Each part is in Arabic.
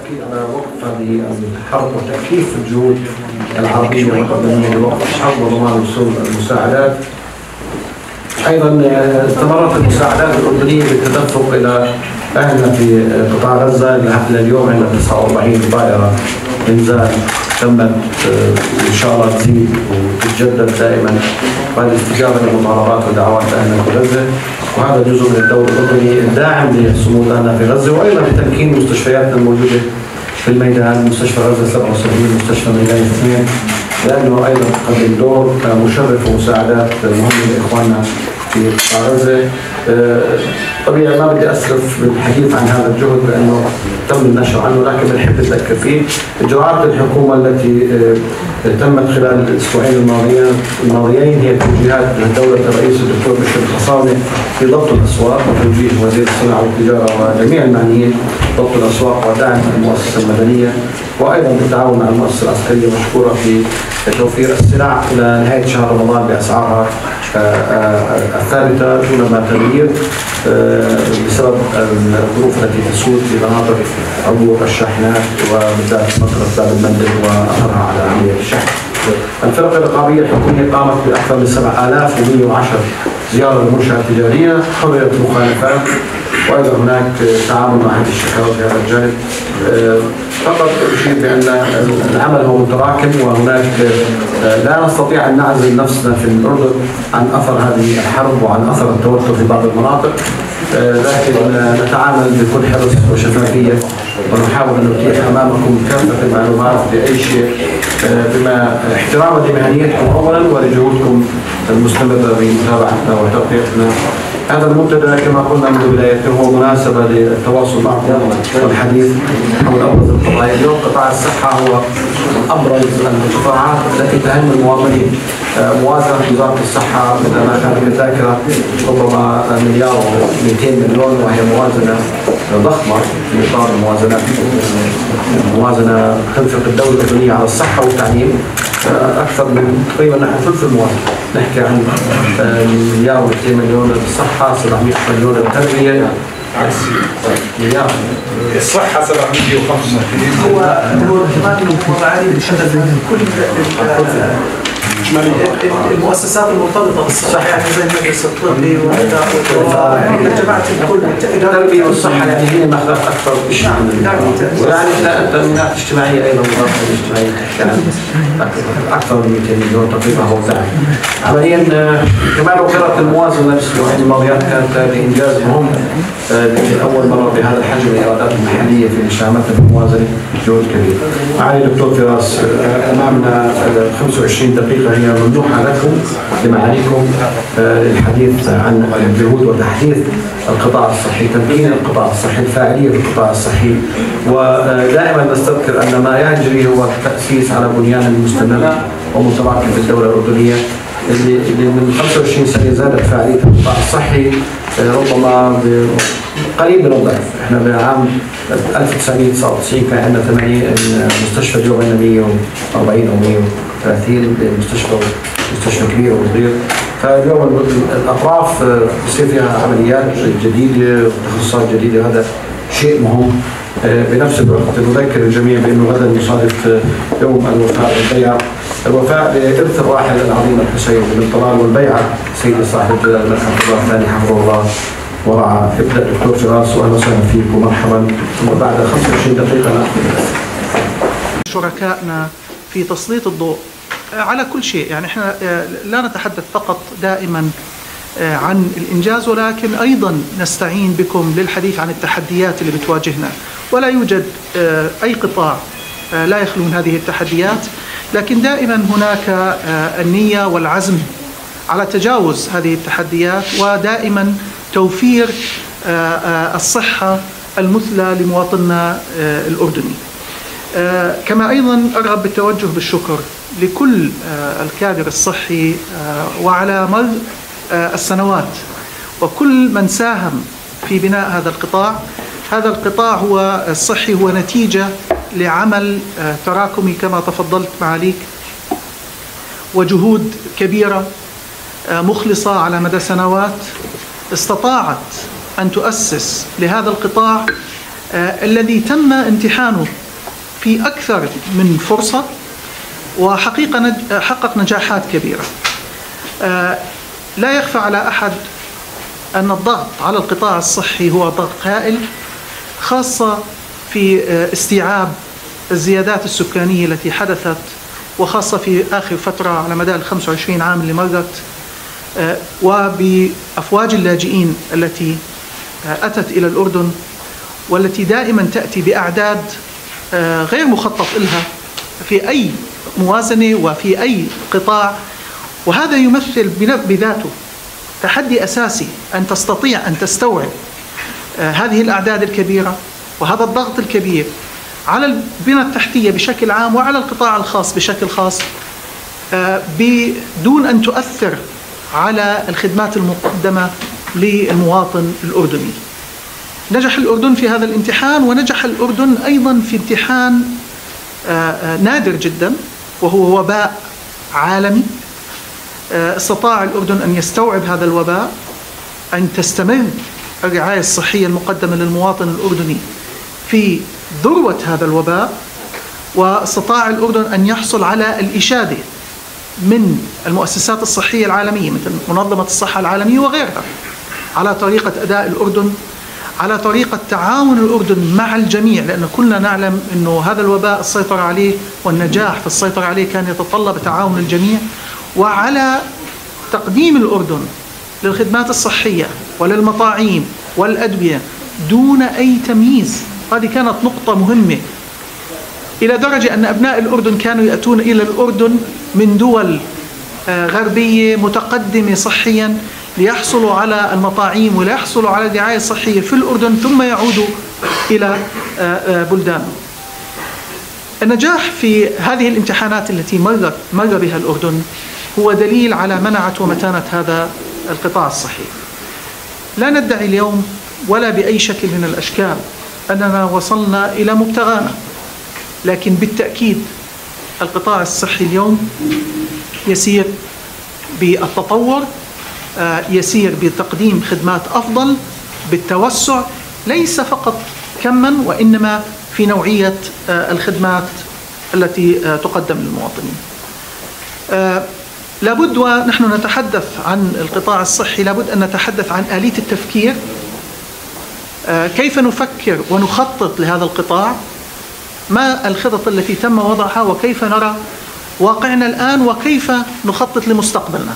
التأكيد على وقف هذه الحرب وتكثيف الجهود العربية والأردنية لوقف الحرب وضمان وصول المساعدات. أيضا استمرت المساعدات الأردنية بالتدفق إلى أهلنا في قطاع غزة إلى اليوم عندنا 49 طائرة إنزال تمت إن شاء الله تزيد وتتجدد دائما بعد استجابة لمطالبات ودعوات أهلنا في غزة، وهذا جزء من الدور الأردني الداعم لصمود أهلنا في غزة، وأيضا لتمكين مستشفياتنا الموجودة في الميدان، مستشفى غزة 77 مستشفى ميدان 2 لأنه أيضا تقدم دور مشرف ومساعدات مهمة لإخواننا في قطاع غزة. طبيعي ما بدي أسرف بالحديث عن هذا الجهد لأنه تم النشر عنه، لكن بنحب نذكر فيه إجراءات الحكومة التي تمت خلال الأسبوعين الماضيين هي توجيهات من دولة الرئيس الدكتور بشر الخصاوي في ضبط الأسواق، وتوجيه وزير الصناعة والتجارة وجميع المعنيين ضبط الأسواق ودعم المؤسسة المدنية، وأيضا بالتعاون مع المؤسسة العسكرية مشكورة في توفير السلع إلى نهاية شهر رمضان بأسعارها الثابتة دون ما تغيير بسبب الظروف التي تسود في مناطق عبور الشاحنات وبالذات منطقة باب المندب وأثرها على عملية الشحن. الفرق الرقابية الحكومية قامت بأكثر من 7110 زيارة للمنشأة التجارية، حررت المخالفات، وأيضا هناك تعامل مع هذه الشكاوى في هذا الجانب. فقط أشير بأن العمل هو متراكم، وهناك لا نستطيع أن نعزل نفسنا في الأردن عن أثر هذه الحرب وعن أثر التوتر في بعض المناطق، لكن نتعامل بكل حرص وشفافية، ونحاول أن نتيح أمامكم كافة المعلومات بأي شيء بما احتراما لمهنيتكم أولا ولجهودكم المستمرة بمتابعتنا وتغطيتنا. هذا المنتدى كما قلنا منذ بدايته هو مناسبة للتواصل معكم والحديث حول أبرز القضايا. اليوم قطاع الصحة هو من أبرز القطاعات التي تهم المواطنين. موازنة وزارة الصحة مثل ما كانت الذاكرة ربما مليار و200 مليون، وهي موازنة ضخمة في إطار الموازنة تنفق الدولة الأردنية على الصحة والتعليم أكثر من تقريبا نحن ثلث الموازنة، نحكي عن مليار و200 مليون للصحة، 700 مليون للتربية، مليار الصحة 705. هو كمان معالي بشغل كل المؤسسات المرتبطة بالصحة، يعني زي المجلس الطبي وجماعة الكل التربية والصحة، يعني هي مخلوق أكثر شيء، ويعني التأمينات الاجتماعية أيضا المرافقة الاجتماعية يعني أكثر من 200 مليون تقريبا هو ذلك. عمليا كما ذكرت الموازنة الأسبوعين الماضيات كانت بإنجاز مهم لأول مرة بهذا الحجم الإيرادات المحلية في إشعامتنا بالموازنة جهد كبير. معالي الدكتور فراس، أمامنا 25 دقيقة هي ممنوحة لكم لمعاليكم للحديث عن الجهود وتحديث القطاع الصحي، تمكين القطاع الصحي، الفاعلية في القطاع الصحي، ودائما نستذكر أن ما يجري هو التأسيس على بنيان مستمر ومتراكم في الدولة الأردنية اللي من 25 سنة زادت فاعلية القطاع الصحي ربما قريب من الضعف. احنا بعام 1999 كان عندنا 80 مستشفى، اليوم عندنا 140 او 130 مستشفى كبير وصغير. فاليوم الاطراف بصير فيها عمليات جديده وتخصصات جديده، وهذا شيء مهم. بنفس الوقت نذكر الجميع بانه غدا يصادف يوم الوفاء والبيعه، الوفاء بإرث الراحل العظيم الحسين بن طلال، والبيعه سيدي صاحب الجلاله الملك عبد الله الثاني حفظه الله ورعاه. ابدا دكتور فراس، واهلا وسهلا فيك ومرحبا. وبعد 25 دقيقه ناخذ شركائنا في تسليط الضوء على كل شيء. يعني احنا لا نتحدث فقط دائما عن الإنجاز، ولكن أيضا نستعين بكم للحديث عن التحديات اللي بتواجهنا. ولا يوجد أي قطاع لا يخلو من هذه التحديات، لكن دائما هناك النية والعزم على تجاوز هذه التحديات، ودائما توفير الصحة المثلى لمواطننا الأردني. كما أيضا أرغب بالتوجه بالشكر لكل الكادر الصحي وعلى مر السنوات وكل من ساهم في بناء هذا القطاع. هذا القطاع هو الصحي هو نتيجة لعمل تراكمي كما تفضلت معاليك، وجهود كبيرة مخلصة على مدى سنوات استطاعت أن تؤسس لهذا القطاع الذي تم امتحانه في أكثر من فرصة وحقيقة حقق نجاحات كبيرة. لا يخفى على أحد أن الضغط على القطاع الصحي هو ضغط هائل، خاصة في استيعاب الزيادات السكانية التي حدثت، وخاصة في آخر فترة على مدى 25 عام اللي مرت، وبأفواج اللاجئين التي أتت إلى الأردن، والتي دائما تأتي بأعداد غير مخطط لها في أي موازنة وفي أي قطاع. وهذا يمثل بذاته تحدي أساسي أن تستطيع أن تستوعب هذه الأعداد الكبيرة وهذا الضغط الكبير على البنى التحتية بشكل عام وعلى القطاع الخاص بشكل خاص، بدون أن تؤثر على الخدمات المقدمة للمواطن الأردني. نجح الأردن في هذا الامتحان، ونجح الأردن أيضا في امتحان نادر جدا، وهو وباء عالمي. استطاع الأردن أن يستوعب هذا الوباء، أن تستمر الرعاية الصحية المقدمة للمواطن الأردني في ذروة هذا الوباء، واستطاع الأردن أن يحصل على الإشادة من المؤسسات الصحية العالمية مثل منظمة الصحة العالمية وغيرها على طريقة أداء الأردن، على طريقة تعاون الأردن مع الجميع، لأن كلنا نعلم أنه هذا الوباء السيطرة عليه والنجاح في السيطرة عليه كان يتطلب تعاون الجميع، وعلى تقديم الأردن للخدمات الصحية وللمطاعيم والأدوية دون أي تمييز. هذه كانت نقطة مهمة، إلى درجة أن أبناء الأردن كانوا يأتون إلى الأردن من دول غربية متقدمة صحيا ليحصلوا على المطاعيم وليحصلوا على الرعاية الصحية في الأردن ثم يعودوا إلى بلدانهم. النجاح في هذه الامتحانات التي مر بها الأردن هو دليل على منعة ومتانة هذا القطاع الصحي. لا ندعي اليوم ولا بأي شكل من الأشكال أننا وصلنا إلى مبتغانا، لكن بالتأكيد القطاع الصحي اليوم يسير بالتطور، يسير بتقديم خدمات أفضل، بالتوسع، ليس فقط كما وإنما في نوعية الخدمات التي تقدم للمواطنين. لابد ونحن نتحدث عن القطاع الصحي لابد أن نتحدث عن آلية التفكير، كيف نفكر ونخطط لهذا القطاع، ما الخطط التي تم وضعها، وكيف نرى واقعنا الآن، وكيف نخطط لمستقبلنا.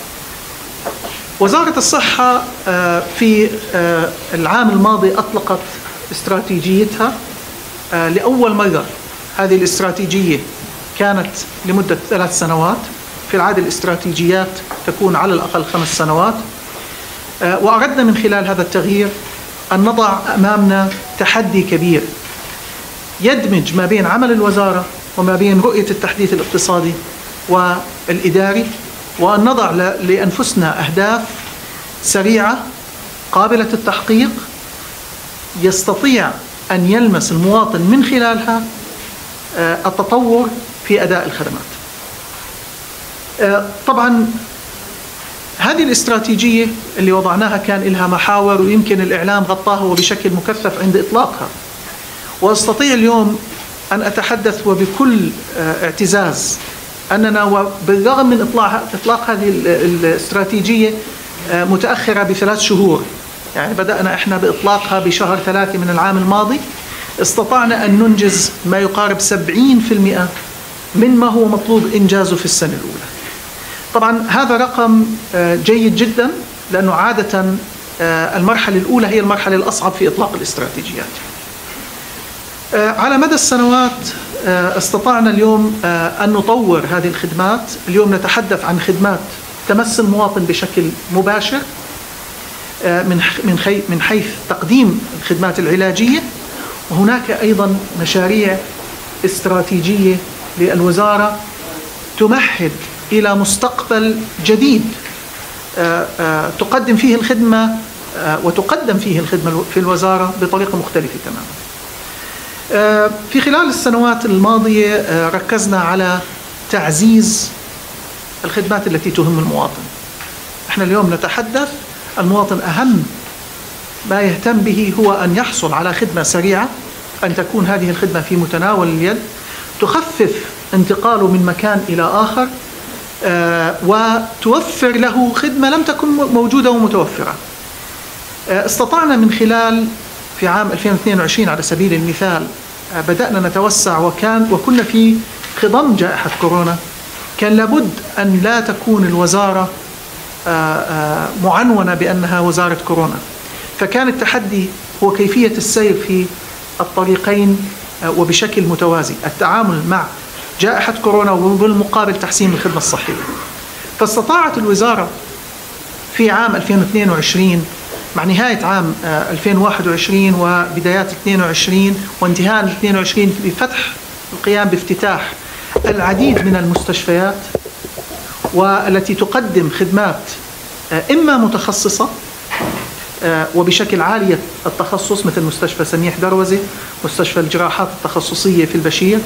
وزارة الصحة في العام الماضي أطلقت استراتيجيتها لأول مرة. هذه الاستراتيجية كانت لمدة 3 سنوات، في العادة الاستراتيجيات تكون على الأقل 5 سنوات، وأردنا من خلال هذا التغيير أن نضع أمامنا تحدي كبير يدمج ما بين عمل الوزارة وما بين رؤية التحديث الاقتصادي والإداري، وأن نضع لأنفسنا أهداف سريعة قابلة التحقيق يستطيع أن يلمس المواطن من خلالها التطور في أداء الخدمات. طبعا هذه الاستراتيجية اللي وضعناها كان لها محاور، ويمكن الإعلام غطاها وبشكل مكثف عند إطلاقها، وأستطيع اليوم أن أتحدث وبكل اعتزاز أننا وبالرغم من إطلاق هذه الاستراتيجية متأخرة ب3 شهور، يعني بدأنا إحنا بإطلاقها بشهر 3 من العام الماضي، استطعنا أن ننجز ما يقارب 70% مما هو مطلوب إنجازه في السنة الأولى. طبعا هذا رقم جيد جدا، لأنه عادة المرحلة الأولى هي المرحلة الأصعب في إطلاق الاستراتيجيات. على مدى السنوات استطعنا اليوم أن نطور هذه الخدمات. اليوم نتحدث عن خدمات تمس المواطن بشكل مباشر من حيث تقديم الخدمات العلاجية، وهناك أيضا مشاريع استراتيجية للوزارة تمهد إلى مستقبل جديد تقدم فيه الخدمة وتقدم فيه الخدمة في الوزارة بطريقة مختلفة تماما. في خلال السنوات الماضية ركزنا على تعزيز الخدمات التي تهم المواطن. احنا اليوم نتحدث المواطن أهم ما يهتم به هو أن يحصل على خدمة سريعة أن تكون هذه الخدمة في متناول اليد، تخفف انتقاله من مكان إلى آخر، وتوفر له خدمة لم تكن موجودة ومتوفرة. استطعنا من خلال في عام 2022 على سبيل المثال بدأنا نتوسع، وكنا في خضم جائحة كورونا. كان لابد أن لا تكون الوزارة معنونة بأنها وزارة كورونا، فكان التحدي هو كيفية السير في الطريقين وبشكل متوازي، التعامل مع جائحة كورونا وبالمقابل تحسين الخدمة الصحية. فاستطاعت الوزارة في عام 2022 مع نهاية عام 2021 وبدايات 22 وانتهاء 22 بفتح القيام بافتتاح العديد من المستشفيات، والتي تقدم خدمات إما متخصصة وبشكل عالي التخصص مثل مستشفى سميح دروزة، مستشفى الجراحات التخصصية في البشير،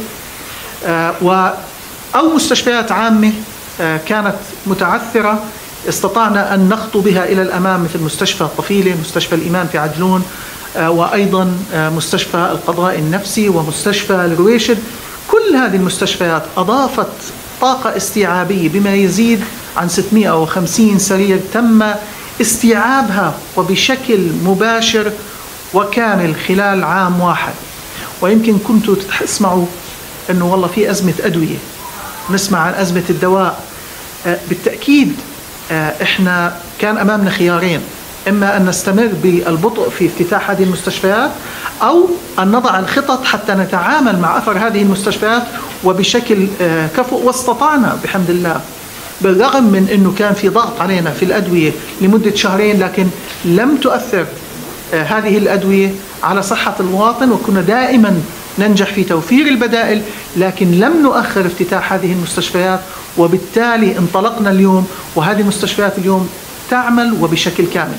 أو مستشفيات عامة كانت متعثرة استطعنا أن نخطو بها إلى الأمام مثل مستشفى الطفيلة، مستشفى الإمام في عجلون، وأيضا مستشفى القضاء النفسي ومستشفى الرويشد. كل هذه المستشفيات أضافت طاقة استيعابية بما يزيد عن 650 سرير تم استيعابها وبشكل مباشر وكامل خلال عام واحد. ويمكن كنتوا تسمعوا أنه والله في أزمة أدوية، نسمع عن أزمة الدواء. بالتأكيد إحنا كان أمامنا خيارين، إما أن نستمر بالبطء في افتتاح هذه المستشفيات أو أن نضع الخطط حتى نتعامل مع أثر هذه المستشفيات وبشكل كفؤ. واستطعنا بحمد الله، بالرغم من أنه كان في ضغط علينا في الأدوية لمدة شهرين، لكن لم تؤثر هذه الأدوية على صحة المواطن، وكنا دائما ننجح في توفير البدائل، لكن لم نؤخر افتتاح هذه المستشفيات، وبالتالي انطلقنا اليوم وهذه المستشفيات اليوم تعمل وبشكل كامل.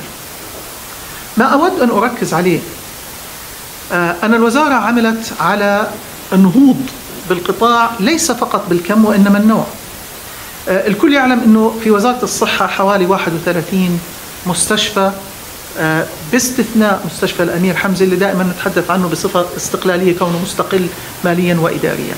ما أود أن أركز عليه أن الوزارة عملت على النهوض بالقطاع ليس فقط بالكم وإنما النوع. الكل يعلم أنه في وزارة الصحة حوالي 31 مستشفى باستثناء مستشفى الأمير حمزة اللي دائما نتحدث عنه بصفة استقلالية كونه مستقل ماليا وإداريا.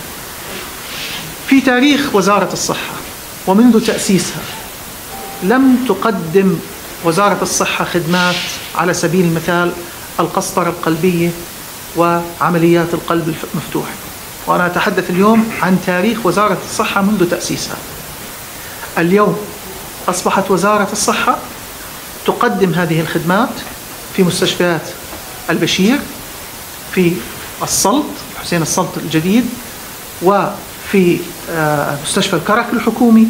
في تاريخ وزارة الصحة ومنذ تأسيسها لم تقدم وزارة الصحة خدمات على سبيل المثال القسطرة القلبية وعمليات القلب المفتوح، وأنا أتحدث اليوم عن تاريخ وزارة الصحة منذ تأسيسها. اليوم أصبحت وزارة الصحة تقدم هذه الخدمات في مستشفيات البشير، في السلط حسين السلط الجديد، وفي مستشفى الكرك الحكومي،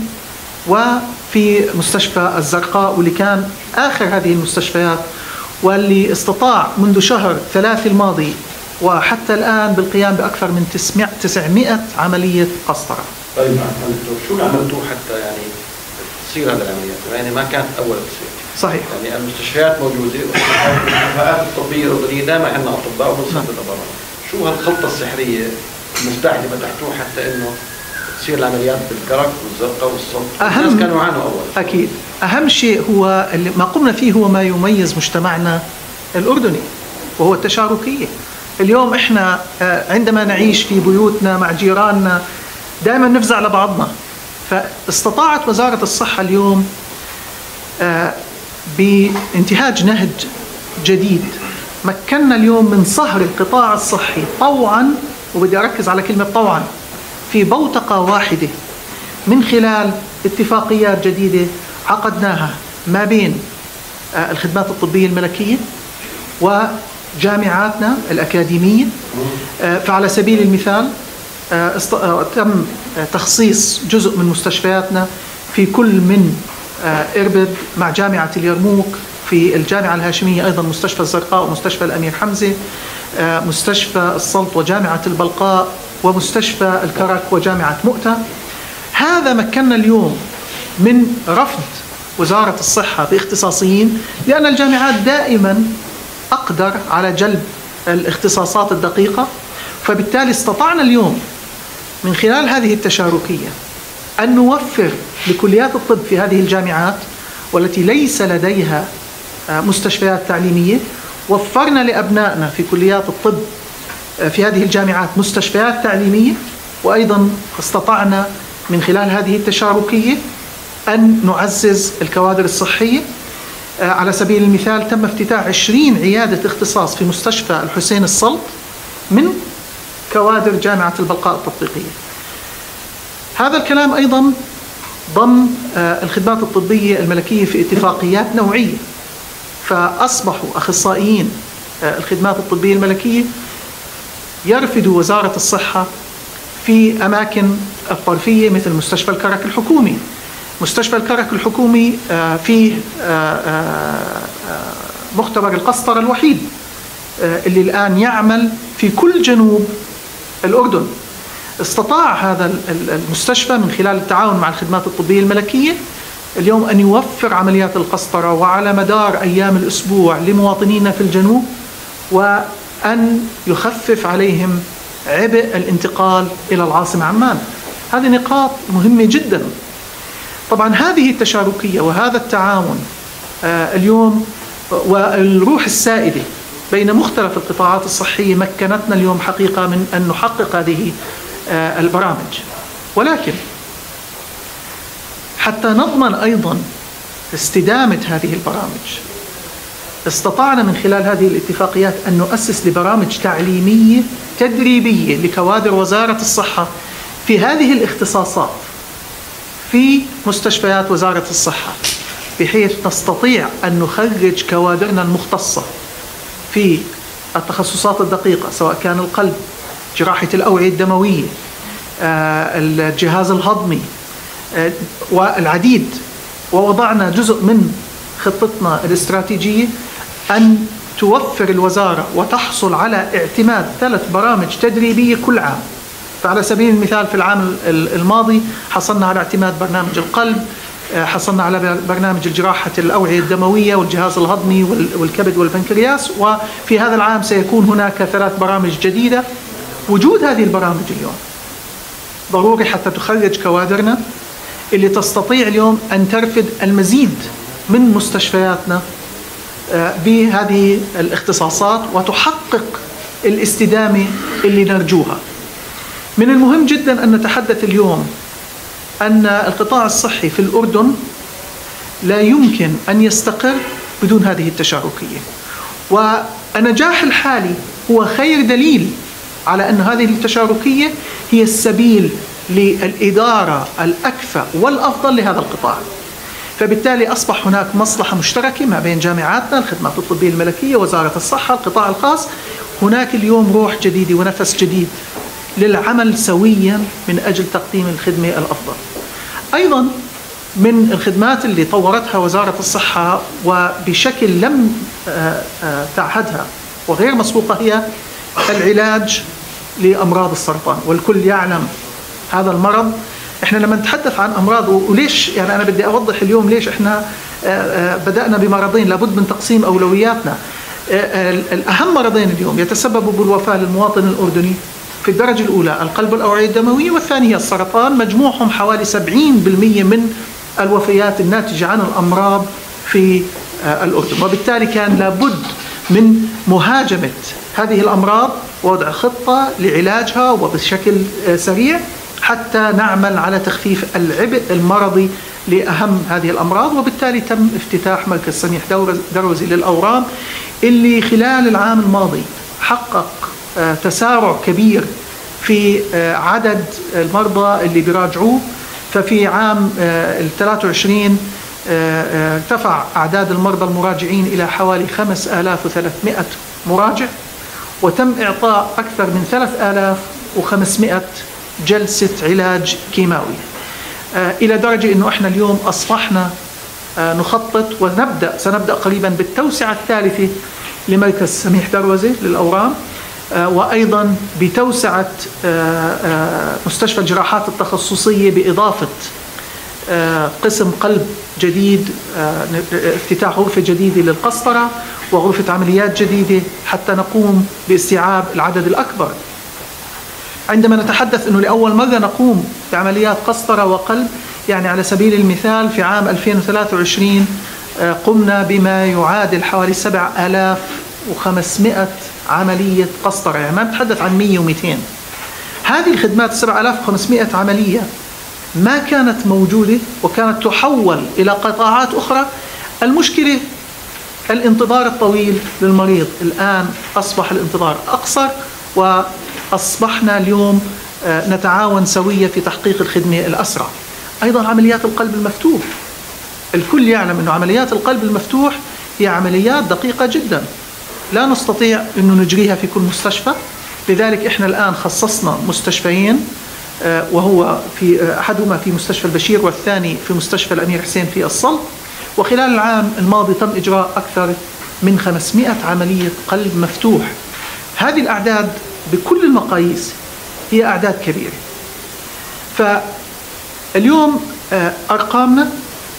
وفي مستشفى الزرقاء، واللي كان آخر هذه المستشفيات واللي استطاع منذ شهر 3 الماضي وحتى الآن بالقيام بأكثر من 900 عملية قسطرة. طيب شو اللي عملتوه حتى يعني تصير هذه العمليات؟ يعني ما كانت أول تصير. صحيح. يعني المستشفيات موجودة والكفاءات الطبية الأردنية دائما عندنا أطباء وبنصيب الأمراض. شو هالخلطة السحرية المفتاح اللي فتحتوه حتى إنه تصير العمليات بالكرك والزرقاء والصلت؟ الناس كانوا يعانوا أول. أكيد. أهم شيء هو اللي ما قمنا فيه هو ما يميز مجتمعنا الأردني، وهو التشاركية. اليوم إحنا عندما نعيش في بيوتنا مع جيراننا دائما نفزع لبعضنا، فاستطاعت وزارة الصحة اليوم بانتهاج نهج جديد مكننا اليوم من صهر القطاع الصحي طوعا، وبدي أركز على كلمة طوعا، في بوتقة واحدة من خلال اتفاقيات جديدة عقدناها ما بين الخدمات الطبية الملكية وجامعاتنا الأكاديمية. فعلى سبيل المثال تم تخصيص جزء من مستشفياتنا في كل من إربد مع جامعة اليرموك، في الجامعة الهاشمية أيضا مستشفى الزرقاء ومستشفى الأمير حمزة، مستشفى السلط وجامعة البلقاء، ومستشفى الكرك وجامعة مؤتة. هذا مكننا اليوم من رفض وزارة الصحة باختصاصيين، لأن الجامعات دائما أقدر على جلب الاختصاصات الدقيقة، فبالتالي استطعنا اليوم من خلال هذه التشاركية أن نوفر لكليات الطب في هذه الجامعات والتي ليس لديها مستشفيات تعليمية، وفرنا لأبنائنا في كليات الطب في هذه الجامعات مستشفيات تعليمية، وأيضا استطعنا من خلال هذه التشاركية أن نعزز الكوادر الصحية. على سبيل المثال تم افتتاح 20 عيادة اختصاص في مستشفى الحسين السلط من كوادر جامعة البلقاء التطبيقية. هذا الكلام أيضا ضم الخدمات الطبية الملكية في اتفاقيات نوعية، فأصبحوا أخصائيين الخدمات الطبية الملكية يرفدوا وزارة الصحة في أماكن الطرفية مثل مستشفى الكرك الحكومي. مستشفى الكرك الحكومي فيه مختبر القسطرة الوحيد اللي الآن يعمل في كل جنوب الأردن. استطاع هذا المستشفى من خلال التعاون مع الخدمات الطبية الملكية اليوم أن يوفر عمليات القسطرة وعلى مدار أيام الأسبوع لمواطنينا في الجنوب، وأن يخفف عليهم عبء الانتقال إلى العاصمة عمان. هذه نقاط مهمة جدا. طبعا هذه التشاركية وهذا التعاون اليوم والروح السائدة بين مختلف القطاعات الصحية مكنتنا اليوم حقيقة من أن نحقق هذه البرامج. ولكن حتى نضمن أيضا استدامة هذه البرامج استطعنا من خلال هذه الاتفاقيات أن نؤسس لبرامج تعليمية تدريبية لكوادر وزارة الصحة في هذه الاختصاصات في مستشفيات وزارة الصحة، بحيث نستطيع أن نخرج كوادرنا المختصة في التخصصات الدقيقة، سواء كان القلب، جراحة الأوعية الدموية، الجهاز الهضمي والعديد. ووضعنا جزء من خطتنا الاستراتيجية أن توفر الوزارة وتحصل على اعتماد 3 برامج تدريبية كل عام. فعلى سبيل المثال في العام الماضي حصلنا على اعتماد برنامج القلب، حصلنا على برنامج الجراحة الأوعية الدموية والجهاز الهضمي والكبد والبنكرياس، وفي هذا العام سيكون هناك 3 برامج جديدة. وجود هذه البرامج اليوم ضروري حتى تخرج كوادرنا اللي تستطيع اليوم أن ترفد المزيد من مستشفياتنا بهذه الاختصاصات وتحقق الاستدامة اللي نرجوها. من المهم جدا أن نتحدث اليوم أن القطاع الصحي في الأردن لا يمكن أن يستقر بدون هذه التشاركية، والنجاح الحالي هو خير دليل على أن هذه التشاركية هي السبيل للإدارة الأكفأ والأفضل لهذا القطاع. فبالتالي أصبح هناك مصلحة مشتركة ما بين جامعاتنا، الخدمات الطبية الملكية، وزارة الصحة، القطاع الخاص. هناك اليوم روح جديدة ونفس جديد للعمل سويا من أجل تقديم الخدمة الأفضل. أيضا من الخدمات اللي طورتها وزارة الصحة وبشكل لم تعهدها وغير مسبوقة هي العلاج لأمراض السرطان. والكل يعلم هذا المرض. احنا لما نتحدث عن أمراض، وليش يعني أنا بدي أوضح اليوم ليش احنا بدأنا بمرضين، لابد من تقسيم أولوياتنا. الأهم مرضين اليوم يتسببوا بالوفاة للمواطن الأردني في الدرجة الأولى القلب والأوعية الدموية، والثانية السرطان. مجموعهم حوالي 70% من الوفيات الناتجة عن الأمراض في الأردن. وبالتالي كان لابد من مهاجمة هذه الأمراض ووضع خطة لعلاجها وبشكل سريع حتى نعمل على تخفيف العبء المرضي لأهم هذه الأمراض. وبالتالي تم افتتاح مركز سميح دروزي للأورام اللي خلال العام الماضي حقق تسارع كبير في عدد المرضى اللي بيراجعوه. ففي عام 23 ارتفع أعداد المرضى المراجعين إلى حوالي 5300 مراجع، وتم إعطاء أكثر من 3500 جلسة علاج كيماوي، إلى درجة أنه إحنا اليوم أصبحنا نخطط سنبدأ قريبا بالتوسعة الثالثة لمركز سميح دروزي للأورام، وأيضا بتوسعة مستشفى الجراحات التخصصية بإضافة قسم قلب جديد، افتتاح غرفة جديدة للقسطرة وغرفة عمليات جديدة حتى نقوم باستيعاب العدد الأكبر. عندما نتحدث أنه لأول مرة نقوم بعمليات قسطرة وقلب، يعني على سبيل المثال في عام 2023 قمنا بما يعادل حوالي 7000 7500 عملية قسطرة، يعني ما نتحدث عن 100 و200. هذه الخدمات 7500 عملية ما كانت موجودة وكانت تحول إلى قطاعات أخرى. المشكلة الانتظار الطويل للمريض، الآن أصبح الانتظار أقصر، وأصبحنا اليوم نتعاون سويا في تحقيق الخدمة الأسرع. أيضا عمليات القلب المفتوح، الكل يعلم أن عمليات القلب المفتوح هي عمليات دقيقة جدا، لا نستطيع أن نجريها في كل مستشفى. لذلك إحنا الآن خصصنا مستشفيين، وهو في أحدهما في مستشفى البشير والثاني في مستشفى الأمير حسين في الصلب. وخلال العام الماضي تم إجراء أكثر من 500 عملية قلب مفتوح. هذه الأعداد بكل المقاييس هي أعداد كبيرة. فاليوم أرقامنا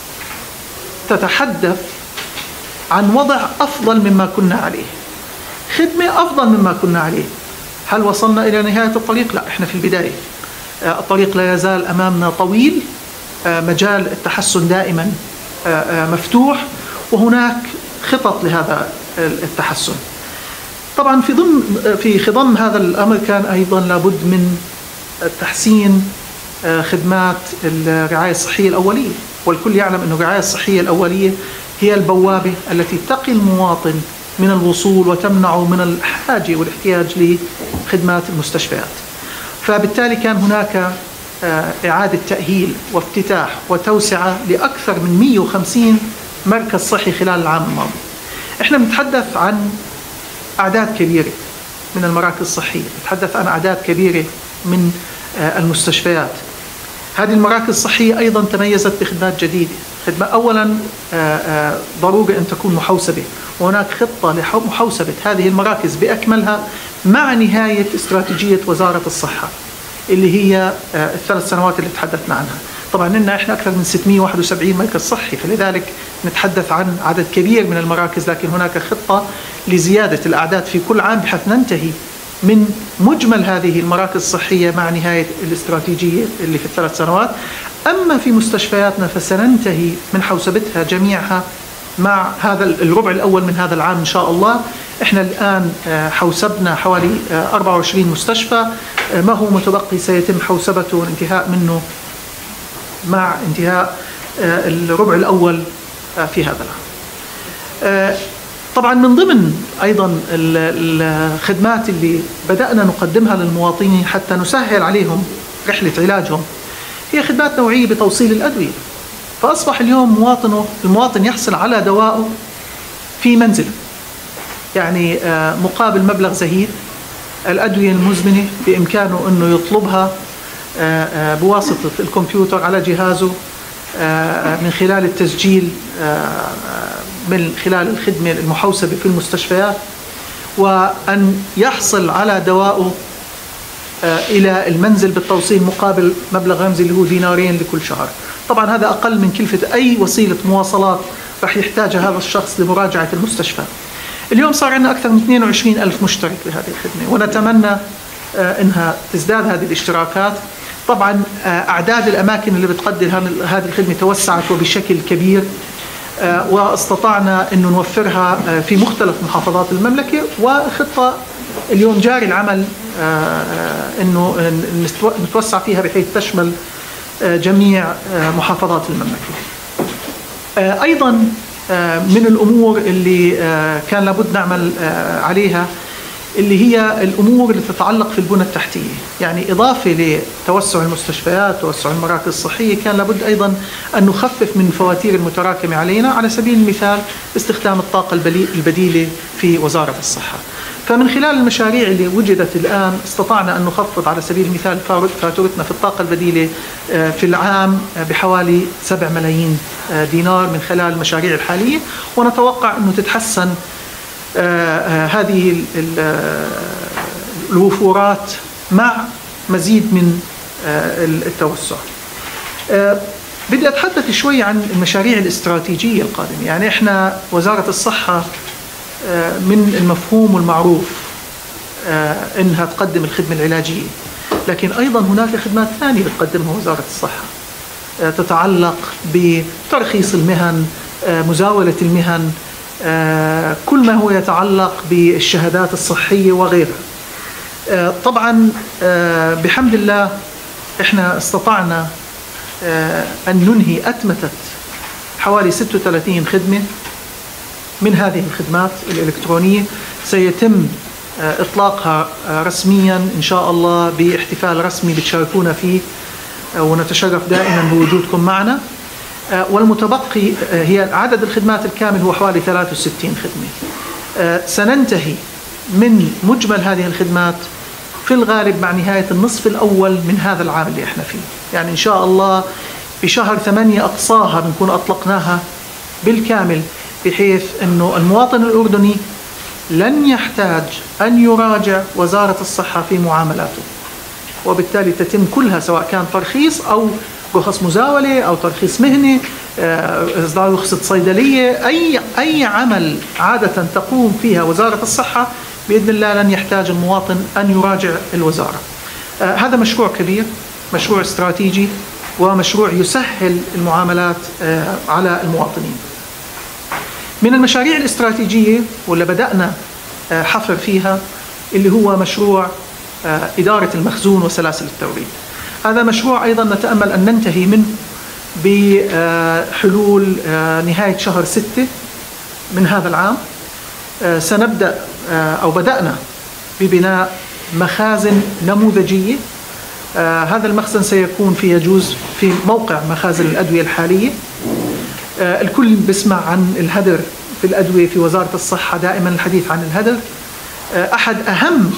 تتحدث عن وضع أفضل مما كنا عليه، خدمة أفضل مما كنا عليه. هل وصلنا إلى نهاية الطريق؟ لا، إحنا في البداية. الطريق لا يزال أمامنا طويل، مجال التحسن دائما مفتوح، وهناك خطط لهذا التحسن. طبعا في خضم هذا الأمر كان أيضا لابد من تحسين خدمات الرعاية الصحية الأولية، والكل يعلم أن الرعاية الصحية الأولية هي البوابة التي تقي المواطن من الوصول وتمنعه من الحاجة والاحتياج لخدمات المستشفيات. فبالتالي كان هناك إعادة تأهيل وافتتاح وتوسعة لأكثر من 150 مركز صحي خلال العام الماضي. إحنا بنتحدث عن أعداد كبيرة من المراكز الصحية، نتحدث عن أعداد كبيرة من المستشفيات. هذه المراكز الصحية أيضا تميزت بخدمات جديدة. خدمة أولا ضروري أن تكون محوسبة، وهناك خطة لمحوسبة هذه المراكز بأكملها مع نهاية استراتيجية وزارة الصحة اللي هي ال3 سنوات اللي تحدثنا عنها. طبعا لنا إحنا أكثر من 671 مركز صحي، فلذلك نتحدث عن عدد كبير من المراكز، لكن هناك خطة لزيادة الأعداد في كل عام بحيث ننتهي من مجمل هذه المراكز الصحية مع نهاية الاستراتيجية اللي في ال3 سنوات. أما في مستشفياتنا فسننتهي من حوسبتها جميعها مع هذا الربع الأول من هذا العام إن شاء الله. إحنا الآن حوسبنا حوالي 24 مستشفى، ما هو متبقي سيتم حوسبته والانتهاء منه مع انتهاء الربع الأول في هذا العام. طبعا من ضمن أيضا الخدمات اللي بدأنا نقدمها للمواطنين حتى نسهل عليهم رحلة علاجهم هي خدمات نوعية بتوصيل الأدوية. فأصبح اليوم المواطن يحصل على دوائه في منزله، يعني مقابل مبلغ زهيد. الأدوية المزمنة بإمكانه أنه يطلبها بواسطة الكمبيوتر على جهازه من خلال التسجيل من خلال الخدمة المحوسبة في المستشفيات، وأن يحصل على دوائه إلى المنزل بالتوصيل مقابل مبلغ رمزي اللي هو $2 لكل شهر. طبعا هذا أقل من كلفة أي وسيلة مواصلات رح يحتاجها هذا الشخص لمراجعة المستشفى. اليوم صار عندنا أكثر من 22,000 مشترك بهذه الخدمة، ونتمنى أنها تزداد هذه الاشتراكات. طبعا أعداد الأماكن اللي بتقدم هذه الخدمة توسعت وبشكل كبير، واستطعنا أن نوفرها في مختلف محافظات المملكة، وخطة اليوم جاري العمل أنه نتوسع فيها بحيث تشمل جميع محافظات المملكة. أيضا من الأمور اللي كان لابد نعمل عليها اللي هي الأمور اللي تتعلق في البنى التحتية، يعني إضافة لتوسع المستشفيات وتوسع المراكز الصحية كان لابد أيضا أن نخفف من الفواتير المتراكمة علينا، على سبيل المثال استخدام الطاقة البديلة في وزارة الصحة. فمن خلال المشاريع اللي وجدت الآن استطعنا أن نخفض على سبيل المثال فاتورتنا في الطاقة البديلة في العام بحوالي 7 ملايين دينار من خلال المشاريع الحالية، ونتوقع أنه تتحسن هذه الوفورات مع مزيد من التوسع. بدي أتحدث شوي عن المشاريع الاستراتيجية القادمة. يعني إحنا وزارة الصحة من المفهوم والمعروف إنها تقدم الخدمة العلاجية، لكن أيضا هناك خدمات ثانية بتقدمها وزارة الصحة تتعلق بترخيص المهن، مزاولة المهن، كل ما هو يتعلق بالشهادات الصحية وغيرها. طبعا بحمد الله احنا استطعنا أن ننهي أتمتة حوالي 36 خدمة من هذه الخدمات الإلكترونية، سيتم إطلاقها رسميا إن شاء الله باحتفال رسمي بتشاركونا فيه، ونتشرف دائما بوجودكم معنا. والمتبقي هي عدد الخدمات الكامل هو حوالي 63 خدمة. سننتهي من مجمل هذه الخدمات في الغالب مع نهاية النصف الأول من هذا العام اللي احنا فيه، يعني إن شاء الله بشهر 8 أقصاها بنكون أطلقناها بالكامل، بحيث أنه المواطن الأردني لن يحتاج أن يراجع وزارة الصحة في معاملاته، وبالتالي تتم كلها سواء كان ترخيص أو رخص مزاولة أو ترخيص مهني، إصدار رخصة صيدلية، أي عمل عادة تقوم فيها وزارة الصحة بإذن الله لن يحتاج المواطن أن يراجع الوزارة. هذا مشروع كبير، مشروع استراتيجي، ومشروع يسهل المعاملات على المواطنين. من المشاريع الاستراتيجية واللي بدأنا حفر فيها اللي هو مشروع إدارة المخزون وسلاسل التوريد. هذا مشروع أيضا نتأمل أن ننتهي منه بحلول نهاية شهر 6 من هذا العام. سنبدأ أو بدأنا ببناء مخازن نموذجية. هذا المخزن سيكون يجوز في موقع مخازن الأدوية الحالية. الكل بيسمع عن الهدر في الأدوية في وزارة الصحة، دائما الحديث عن الهدر. أحد أهم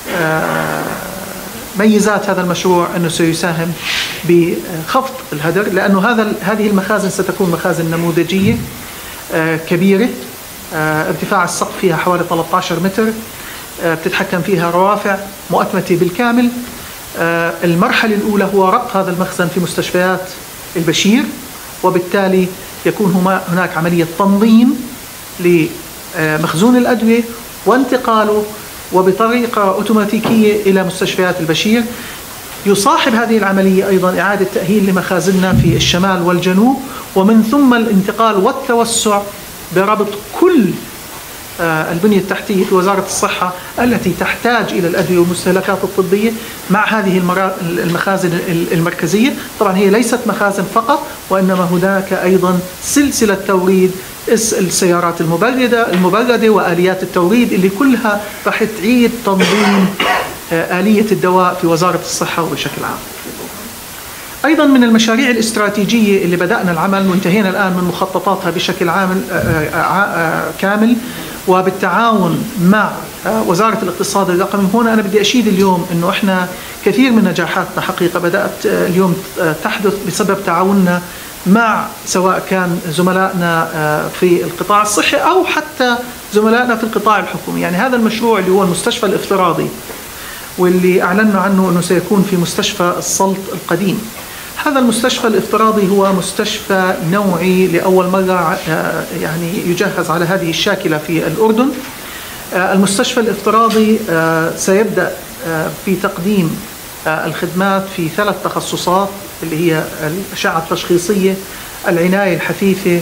ميزات هذا المشروع أنه سيساهم بخفض الهدر، لأنه هذه المخازن ستكون مخازن نموذجية كبيرة، ارتفاع السقف فيها حوالي 13 متر، بتتحكم فيها روافع مؤتمتة بالكامل. المرحلة الأولى هو ربط هذا المخزن في مستشفيات البشير، وبالتالي يكون هناك عملية تنظيم لمخزون الأدوية وانتقاله وبطريقة أوتوماتيكية إلى مستشفيات البشير. يصاحب هذه العملية أيضا إعادة تأهيل لمخازننا في الشمال والجنوب، ومن ثم الانتقال والتوسع بربط كل البنية التحتية في وزارة الصحة التي تحتاج إلى الأدوية والمستهلكات الطبية مع هذه المخازن المركزية. طبعا هي ليست مخازن فقط، وإنما هناك أيضا سلسلة توريد، السيارات المبردة وآليات التوريد اللي كلها راح تعيد تنظيم آلية الدواء في وزارة الصحة وبشكل عام. أيضا من المشاريع الاستراتيجية اللي بدأنا العمل وانتهينا الآن من مخططاتها بشكل كامل وبالتعاون مع وزارة الاقتصاد الرقمي. هنا أنا بدي أشيد اليوم أنه إحنا كثير من نجاحاتنا حقيقة بدأت اليوم تحدث بسبب تعاوننا مع سواء كان زملائنا في القطاع الصحي أو حتى زملائنا في القطاع الحكومي. يعني هذا المشروع اللي هو المستشفى الافتراضي واللي أعلنا عنه أنه سيكون في مستشفى السلط القديم. هذا المستشفى الافتراضي هو مستشفى نوعي لأول مرة يعني يجهز على هذه الشاكلة في الأردن. المستشفى الافتراضي سيبدأ في تقديم الخدمات في 3 تخصصات اللي هي الأشعة التشخيصية، العناية الحثيثة،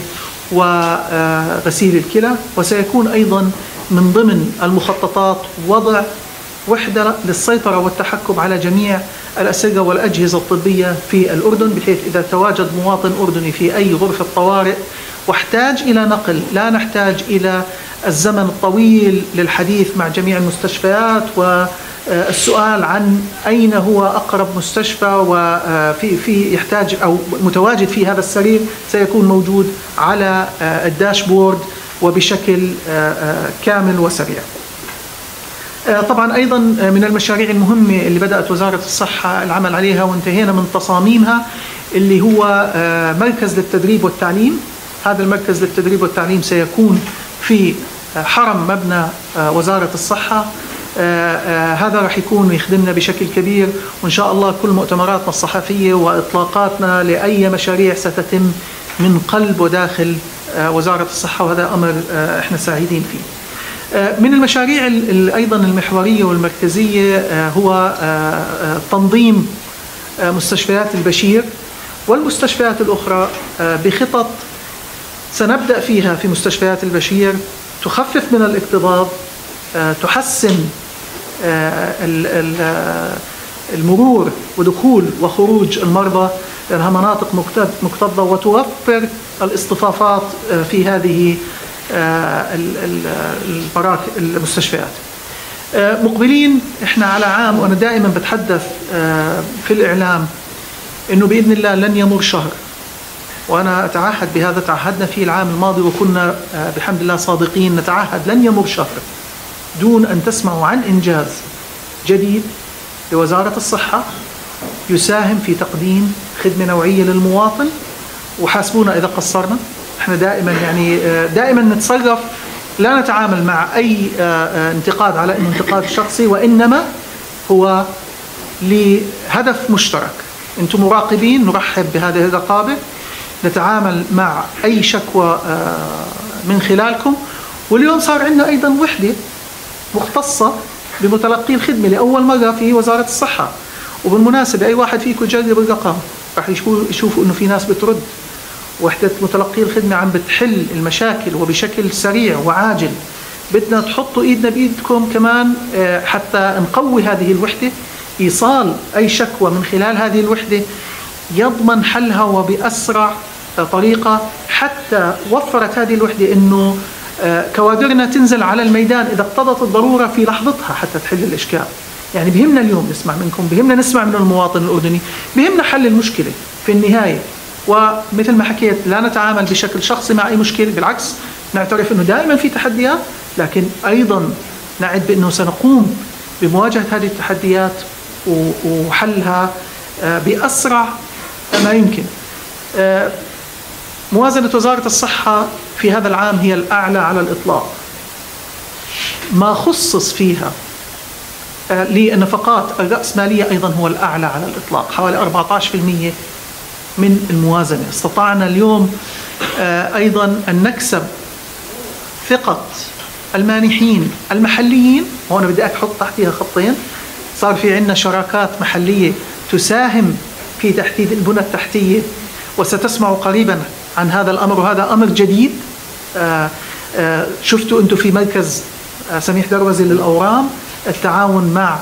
وغسيل الكلى. وسيكون أيضا من ضمن المخططات وضع وحدة للسيطرة والتحكم على جميع الأسرة والأجهزة الطبية في الأردن، بحيث إذا تواجد مواطن أردني في أي غرفة طوارئ واحتاج إلى نقل لا نحتاج إلى الزمن الطويل للحديث مع جميع المستشفيات والسؤال عن أين هو أقرب مستشفى وفي يحتاج أو متواجد في هذا السرير، سيكون موجود على الداشبورد وبشكل كامل وسريع. طبعا أيضا من المشاريع المهمة اللي بدأت وزارة الصحة العمل عليها وانتهينا من تصاميمها اللي هو مركز للتدريب والتعليم. هذا المركز للتدريب والتعليم سيكون في حرم مبنى وزارة الصحة. هذا راح يكون يخدمنا بشكل كبير، وإن شاء الله كل مؤتمراتنا الصحفية وإطلاقاتنا لأي مشاريع ستتم من قلب وداخل وزارة الصحة، وهذا أمر إحنا سعيدين فيه. من المشاريع أيضا المحورية والمركزية هو تنظيم مستشفيات البشير والمستشفيات الأخرى بخطط سنبدأ فيها في مستشفيات البشير تخفف من الاكتظاظ، تحسن المرور ودخول وخروج المرضى لأنها مناطق مكتظة، وتوفر الاصطفافات في هذه المستشفيات. مقبلين احنا على عام، وأنا دائما بتحدث في الإعلام إنه بإذن الله لن يمر شهر، وأنا أتعهد بهذا، تعهدنا فيه العام الماضي وكنا بحمد الله صادقين، نتعهد لن يمر شهر دون أن تسمعوا عن إنجاز جديد لوزارة الصحة يساهم في تقديم خدمة نوعية للمواطن، وحاسبونا إذا قصرنا. احنا دائما نتصرف، لا نتعامل مع أي انتقاد على إنه انتقاد شخصي، وإنما هو لهدف مشترك. أنتم مراقبين، نرحب بهذه الرقابة، نتعامل مع أي شكوى من خلالكم. واليوم صار عندنا أيضا وحدة مختصة بمتلقي الخدمة لأول مرة في وزارة الصحة. وبالمناسبة أي واحد فيكم يجرب الرقم راح يشوفوا إنه في ناس بترد. وحدة متلقي الخدمة عم بتحل المشاكل وبشكل سريع وعاجل. بدنا تحطوا إيدنا بإيدكم كمان حتى نقوي هذه الوحدة. إيصال أي شكوى من خلال هذه الوحدة يضمن حلها وبأسرع طريقة، حتى وفرت هذه الوحدة إنه كوادرنا تنزل على الميدان إذا اقتضت الضرورة في لحظتها حتى تحل الإشكال. يعني بهمنا اليوم نسمع منكم، بهمنا نسمع من المواطن الأردني، بهمنا حل المشكلة في النهاية. ومثل ما حكيت لا نتعامل بشكل شخصي مع أي مشكلة، بالعكس نعترف أنه دائما في تحديات، لكن أيضا نعد بأنه سنقوم بمواجهة هذه التحديات وحلها بأسرع ما يمكن. موازنة وزارة الصحة في هذا العام هي الأعلى على الإطلاق. ما خصص فيها للنفقات الرأسمالية أيضا هو الأعلى على الإطلاق، حوالي 14% من الموازنة. استطعنا اليوم أيضا أن نكسب ثقة المانحين المحليين. وهنا بدي أحط تحتها خطين. صار في عندنا شراكات محلية تساهم في تحديد البنى التحتية، وستسمعوا قريبا عن هذا الأمر، وهذا أمر جديد. شفتوا أنتم في مركز سميح دروزي للأورام التعاون مع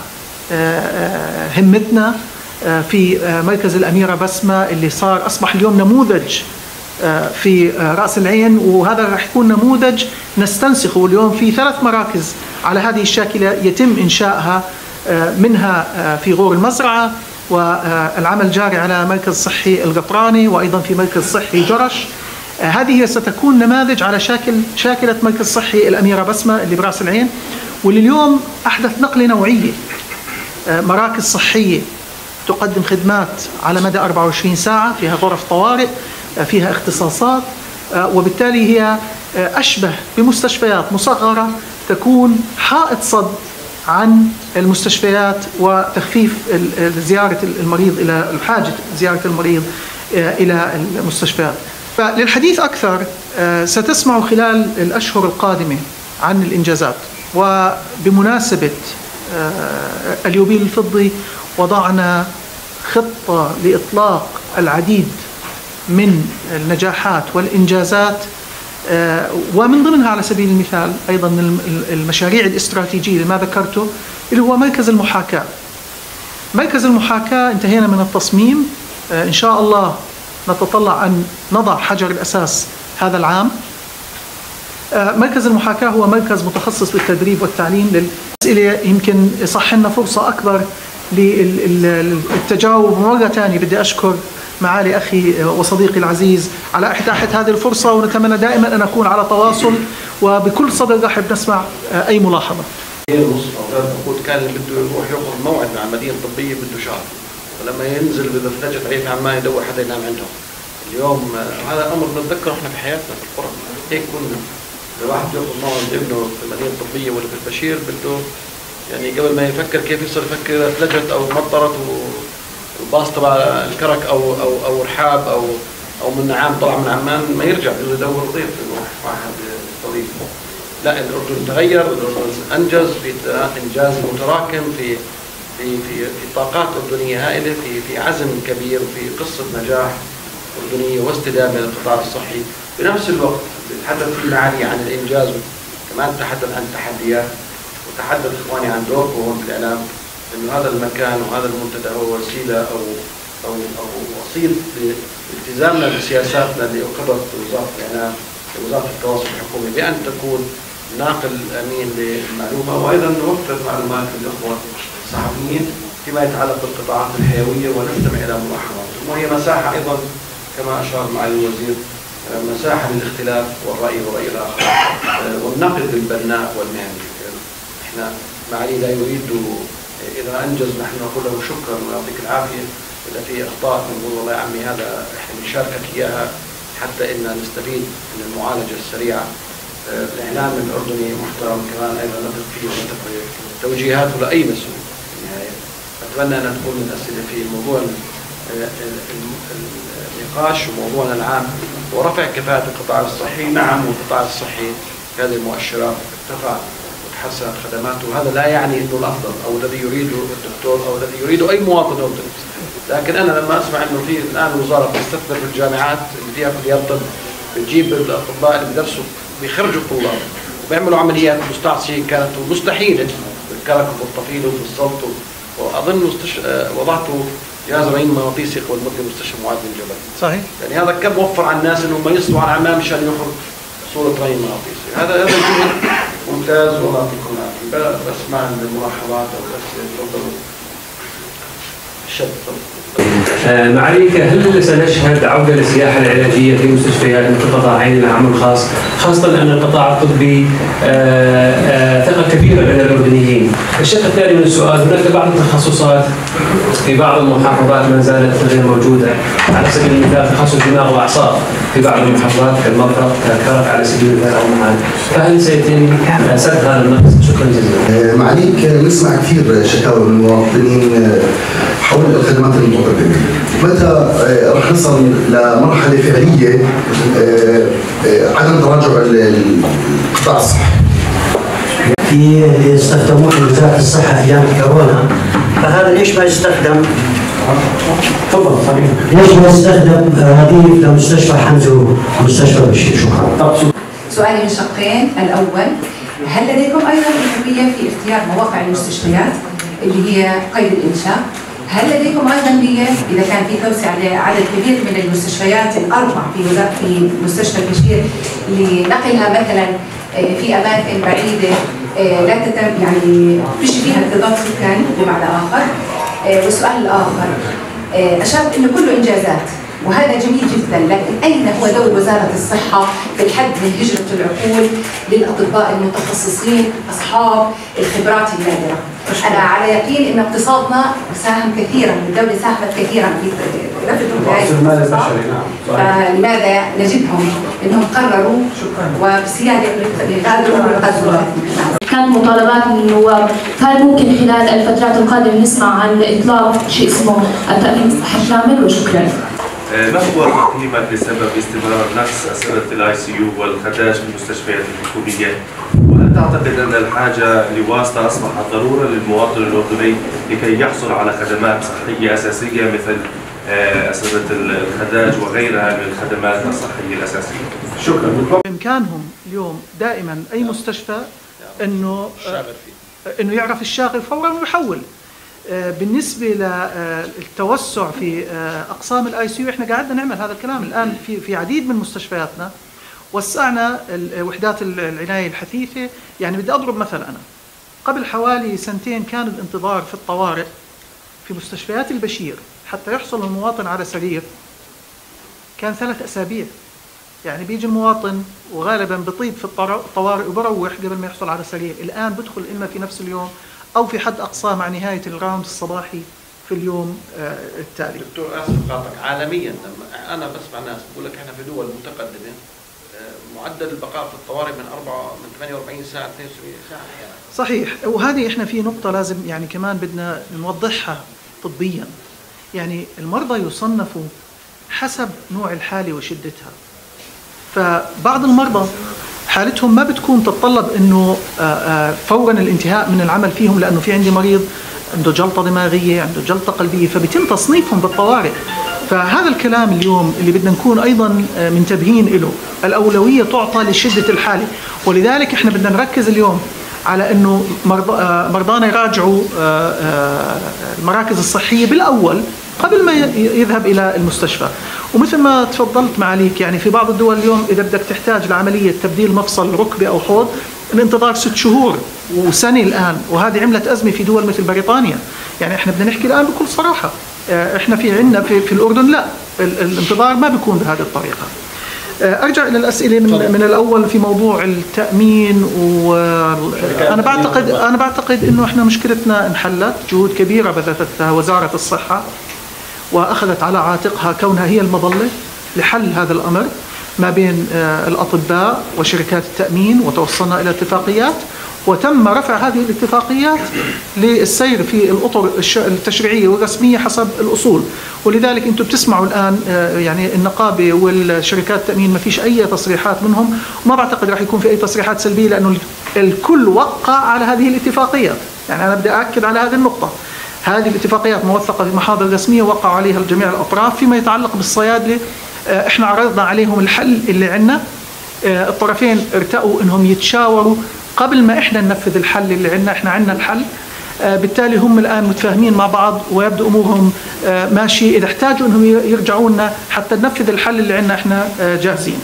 همتنا في مركز الأميرة بسمة اللي أصبح اليوم نموذج في رأس العين، وهذا راح يكون نموذج نستنسخه. اليوم في 3 مراكز على هذه الشاكلة يتم إنشائها، منها في غور المزرعة، والعمل جاري على مركز صحي القطراني، وأيضا في مركز صحي جرش. هذه ستكون نماذج على شاكلة مركز صحي الأميرة بسمة اللي برأس العين، واللي اليوم أحدث نقلة نوعية. مراكز صحية تقدم خدمات على مدى 24 ساعة، فيها غرف طوارئ، فيها اختصاصات، وبالتالي هي أشبه بمستشفيات مصغرة تكون حائط صد عن المستشفيات وتخفيف زيارة المريض إلى الحاجة زيارة المريض إلى المستشفيات. فللحديث أكثر ستسمعوا خلال الأشهر القادمة عن الإنجازات. وبمناسبة اليوبيل الفضي وضعنا خطة لإطلاق العديد من النجاحات والإنجازات، ومن ضمنها على سبيل المثال أيضا من المشاريع الاستراتيجية اللي ما ذكرته اللي هو مركز المحاكاة. مركز المحاكاة انتهينا من التصميم، إن شاء الله نتطلع أن نضع حجر الأساس هذا العام. مركز المحاكاة هو مركز متخصص للتدريب والتعليم للأسئلة. يمكن يصح لنا فرصة أكبر للتجاوب. مرة ثانية بدي أشكر معالي أخي وصديقي العزيز على إتاحة هذه الفرصة، ونتمنى دائما أن نكون على تواصل، وبكل صدر رحب نسمع أي ملاحظة. كان اللي بده يروح ياخذ موعد مع المدينة الطبية بده شهر، ولما ينزل بثلجة عليه في عمان يدور حدا ينام عندهم. اليوم هذا أمر بنتذكره احنا في حياتنا في القرى، هيك كنا. الواحد ياخذ موعد ابنه في المدينة الطبية ولا في البشير بده يعني قبل ما يفكر كيف يصير يفكر ثلجت أو مطرت والباص تبع الكرك أو رحاب أو من نعام طلع من عمان ما يرجع يدور ضيف يروح واحد طبيب. لا، الأردن تغير، الأردن أنجز في إنجاز متراكم في طاقات أردنية هائلة، في عزم كبير، في قصة نجاح أردنية واستدامة للقطاع الصحي. بنفس الوقت نتحدث في معاني عن الإنجاز، كمان تحدث عن التحديات، وتحدث إخواني عن دوركم هون في الإعلام، إنه هذا المكان وهذا المنتدى هو وسيلة أو وسيط لالتزامنا بسياساتنا اللي أقرت وزارة الإعلام ووزارة التواصل الحكومي بأن تكون ناقل أمين للمعلومة، وأيضا نوفر معلومات للإخوة الصحفيين فيما يتعلق بالقطاعات الحيوية ونستمع إلى ملاحظات. وهي مساحة أيضا كما أشار معالي الوزير، مساحة للاختلاف والرأي والرأي الآخر والنقد البناء والمهني. إحنا معالي لا يريد إذا أنجز نحن نقول له شكرا ويعطيك العافية، إذا في أخطاء نقول والله يا عمي هذا إحنا بنشاركك إياها حتى إن نستفيد من المعالجة السريعة. الإعلام الأردني محترم كمان أيضا نثق فيه ونثق توجيهاته لأي مسؤول. يعني أتمنى أن تكون الأسئلة في موضوع النقاش وموضوعنا العام ورفع كفاءة القطاع الصحي. نعم، والقطاع الصحي هذه المؤشرات ارتفع وتحسنت خدماته، وهذا لا يعني انه الافضل او الذي يريده الدكتور او الذي يريده اي مواطن اردني. لكن انا لما اسمع انه في الان وزاره بتستثمر في الجامعات اللي فيها كليات طب، بتجيب الاطباء اللي بدرسوا بيخرجوا الطلاب وبيعملوا عمليات مستعصيه كانت مستحيله بالكرك وبالطفيل وبالسلط، واظن وضعته جهاز رنين مغناطيسي قبل مده مستشفى معاذ بن جبل. صحيح. يعني هذا كم وفر على الناس انهم يصلوا على العمام مشان يخرج صوره رنين مغناطيسي. هذا جهد ممتاز والله يعطيكم العافيه. بسمع الملاحظات او الاسئله تفضلوا. معاليك، هل سنشهد عودة للسياحة العلاجية في مستشفيات مثل قطاعين العام والخاص، خاصة أن القطاع الطبي ثقة كبيرة لدى الأردنيين؟ الشق الثاني من السؤال، هناك بعض التخصصات في بعض المحافظات ما زالت غير موجودة، على سبيل المثال تخصص دماغ وأعصاب في بعض المحافظات كالمنطقة ككرك على سبيل المثال أو معان، فهل سيتم سد هذا النقص؟ شكرا جزيلا. معاليك، نسمع كثير شكاوى من المواطنين حول الخدمات المتقدمة. متى رح نصل لمرحلة فعلية عدم تراجع القطاع الصحي؟ في اللي يستخدموه في وزارة الصحة أيام كورونا، فهذا ليش ما يستخدم؟ تفضل. ليش ما يستخدم هذه لمستشفى حمزة ومستشفى بشير؟ شكرا. سؤالي من شقين. الأول، هل لديكم أيضا أولوية في اختيار مواقع المستشفيات اللي هي قيد الإنشاء؟ هل لديكم ايضا نيه اذا كان في توسعه لعدد كبير من المستشفيات الاربع في مستشفى البشير لنقلها مثلا في اماكن بعيده لا تتم يعني فيش فيها ارتباط سكاني بمعنى اخر؟ والسؤال الاخر، اشرت انه كله انجازات وهذا جميل جدا، لكن اين هو دور وزاره الصحه في الحد من هجره العقول للاطباء المتخصصين اصحاب الخبرات النادره؟ أنا على يقين أن اقتصادنا ساهم كثيرا، الدولة ساهمت كثيرا في رفضهم بهذه الاقتصاد، فلماذا نجدهم أنهم قرروا وبسيادة يغادروا بالقدر؟ كانت مطالبات من النواب، هل ممكن خلال الفترات القادمة نسمع عن إطلاق شيء اسمه التأمين الصحي الشامل؟ وشكرا. ما هو تقييمك لسبب استمرار نقص أسرة الICU والخداج في المستشفيات الحكومية؟ وهل تعتقد أن الحاجة لواسطة أصبحت ضرورة للمواطن الأردني لكي يحصل على خدمات صحية أساسية مثل أسرة الخداج وغيرها من الخدمات الصحية الأساسية؟ شكرا. بإمكانهم اليوم دائما أي مستشفى إنه يعرف الشاغل فورا ويحول. بالنسبة للتوسع في أقسام الICU، إحنا قاعدنا نعمل هذا الكلام الآن في عديد من مستشفياتنا. وسعنا وحدات العناية الحثيثة. يعني بدي أضرب مثل، أنا قبل حوالي سنتين كان الانتظار في الطوارئ في مستشفيات البشير حتى يحصل المواطن على سرير كان 3 أسابيع. يعني بيجي المواطن وغالبا بطيب في الطوارئ وبروح قبل ما يحصل على سرير. الآن بدخل إما في نفس اليوم أو في حد أقصى مع نهاية الراوند الصباحي في اليوم التالي. دكتور آسف قاطعك، عالميا لما أنا بسمع ناس بقول لك إحنا في دول متقدمة معدل البقاء في الطوارئ من 48 ساعة 72 ساعة أحيانا. صحيح. وهذه إحنا في نقطة لازم يعني كمان بدنا نوضحها طبيا. يعني المرضى يصنفوا حسب نوع الحالة وشدتها. فبعض المرضى حالتهم ما بتكون تتطلب انه فورا الانتهاء من العمل فيهم، لانه في عندي مريض عنده جلطة دماغية، عنده جلطة قلبية، فبيتم تصنيفهم بالطوارئ فهذا الكلام اليوم اللي بدنا نكون أيضا منتبهين له، الأولوية تعطى لشدة الحالة، ولذلك إحنا بدنا نركز اليوم على أنه مرضانا يراجعوا المراكز الصحية بالأول قبل ما يذهب إلى المستشفى. ومثل ما تفضلت معاليك يعني في بعض الدول اليوم إذا بدك تحتاج لعملية تبديل مفصل ركبة أو حوض الانتظار 6 شهور وسنة الآن، وهذه عملت أزمة في دول مثل بريطانيا. يعني إحنا بدنا نحكي الآن بكل صراحة، إحنا عندنا في الأردن لا، الانتظار ما بيكون بهذه الطريقة. أرجع إلى الأسئلة من الأول في موضوع التأمين، وأنا بعتقد إنه إحنا مشكلتنا انحلت، جهود كبيرة بذلتها وزارة الصحة وأخذت على عاتقها كونها هي المظلة لحل هذا الأمر ما بين الأطباء وشركات التأمين، وتوصلنا إلى اتفاقيات وتم رفع هذه الاتفاقيات للسير في الأطر التشريعية والرسمية حسب الأصول. ولذلك أنتم بتسمعوا الآن يعني النقابة والشركات التأمين ما فيش أي تصريحات منهم، وما بعتقد راح يكون في أي تصريحات سلبية لأنه الكل وقع على هذه الاتفاقيات. يعني أنا بدي أكد على هذه النقطة، هذه الاتفاقيات موثقة في محاضر رسمية وقعوا عليها جميع الأطراف. فيما يتعلق بالصيادلة احنا عرضنا عليهم الحل اللي عندنا، الطرفين ارتأوا انهم يتشاوروا قبل ما احنا ننفذ الحل اللي عندنا. احنا عندنا الحل، بالتالي هم الآن متفاهمين مع بعض ويبدو أمورهم ماشي. إذا احتاجوا انهم يرجعوا لنا حتى ننفذ الحل اللي عندنا احنا جاهزين.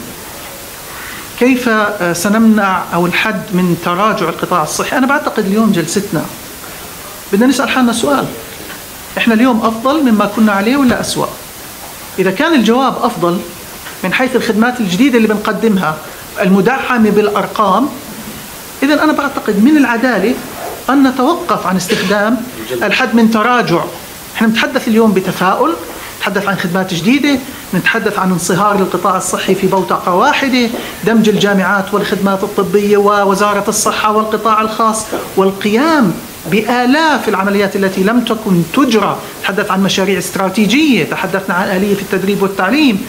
كيف سنمنع أو الحد من تراجع القطاع الصحي؟ أنا بعتقد اليوم جلستنا بدنا نسأل حالنا سؤال، احنا اليوم أفضل مما كنا عليه ولا أسوأ؟ إذا كان الجواب أفضل من حيث الخدمات الجديدة اللي بنقدمها المدعمة بالأرقام، إذن أنا بعتقد من العدالة أن نتوقف عن استخدام الحد من تراجع. احنا نتحدث اليوم بتفاؤل، نتحدث عن خدمات جديدة، نتحدث عن انصهار للقطاع الصحي في بوتقة واحدة، دمج الجامعات والخدمات الطبية ووزارة الصحة والقطاع الخاص، والقيام بآلاف العمليات التي لم تكن تجرى. تحدث عن مشاريع استراتيجية، تحدثنا عن آلية في التدريب والتعليم.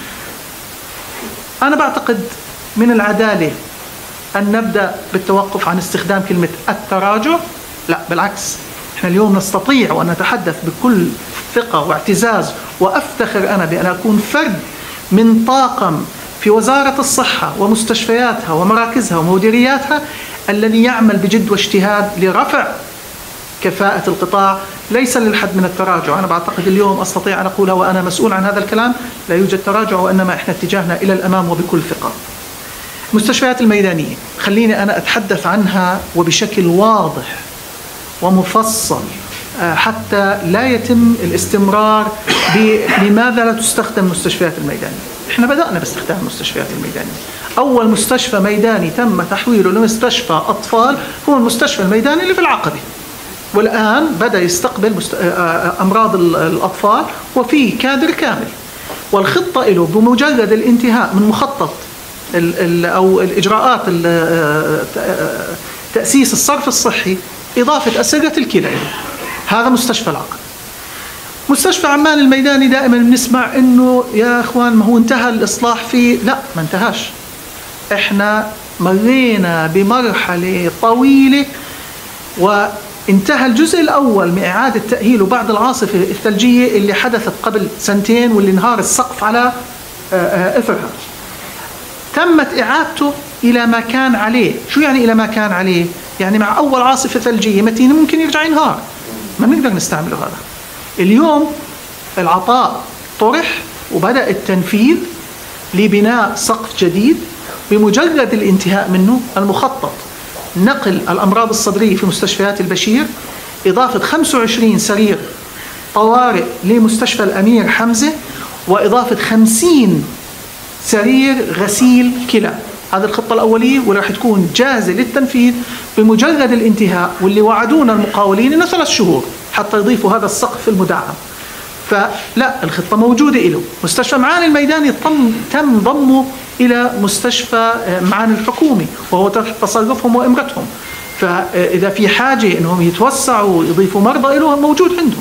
أنا بعتقد من العدالة أن نبدأ بالتوقف عن استخدام كلمة التراجع. لا بالعكس، احنا اليوم نستطيع وأن نتحدث بكل ثقة واعتزاز، وأفتخر أنا بأن أكون فرد من طاقم في وزارة الصحة ومستشفياتها ومراكزها ومديرياتها الذي يعمل بجد واجتهاد لرفع كفاءة القطاع، ليس للحد من التراجع. أنا بعتقد اليوم أستطيع أن أقولها وأنا مسؤول عن هذا الكلام، لا يوجد تراجع، وإنما إحنا اتجاهنا إلى الأمام وبكل ثقة. المستشفيات الميدانية خليني أنا أتحدث عنها وبشكل واضح ومفصل حتى لا يتم الاستمرار لماذا لا تستخدم المستشفيات الميدانية. إحنا بدأنا باستخدام المستشفيات الميدانية. أول مستشفى ميداني تم تحويله لمستشفى أطفال هو المستشفى الميداني اللي في العقبة، والآن بدأ يستقبل أمراض الأطفال وفي كادر كامل. والخطة له بمجرد الانتهاء من مخطط أو الإجراءات تأسيس الصرف الصحي إضافة أسرة الكلى، هذا مستشفى العقل. مستشفى عمان الميداني دائما بنسمع إنه يا إخوان ما هو انتهى الإصلاح فيه. لا، ما انتهاش. إحنا مرينا بمرحلة طويلة وانتهى الجزء الأول من إعادة تأهيله بعد العاصفة الثلجية اللي حدثت قبل 2 سنين واللي انهار السقف على إثرها. تمت إعادته إلى ما كان عليه. شو يعني إلى ما كان عليه؟ يعني مع أول عاصفة ثلجية متينة ممكن يرجع ينهار، ما بنقدر نستعمله هذا. اليوم العطاء طرح وبدأ التنفيذ لبناء سقف جديد. بمجرد الانتهاء منه المخطط نقل الأمراض الصدرية في مستشفيات البشير، إضافة 25 سرير طوارئ لمستشفى الأمير حمزة، وإضافة 50 سرير غسيل كلى. هذه الخطة الأولية وراح تكون جاهزة للتنفيذ بمجرد الانتهاء، واللي وعدونا المقاولين إنه 3 شهور حتى يضيفوا هذا السقف المدعم. فلا، الخطة موجودة له. مستشفى معاني الميداني تم ضمه إلى مستشفى معاني الحكومي وهو تحت تصرفهم وإمرتهم، فإذا في حاجة إنهم يتوسعوا ويضيفوا مرضى له موجود عندهم.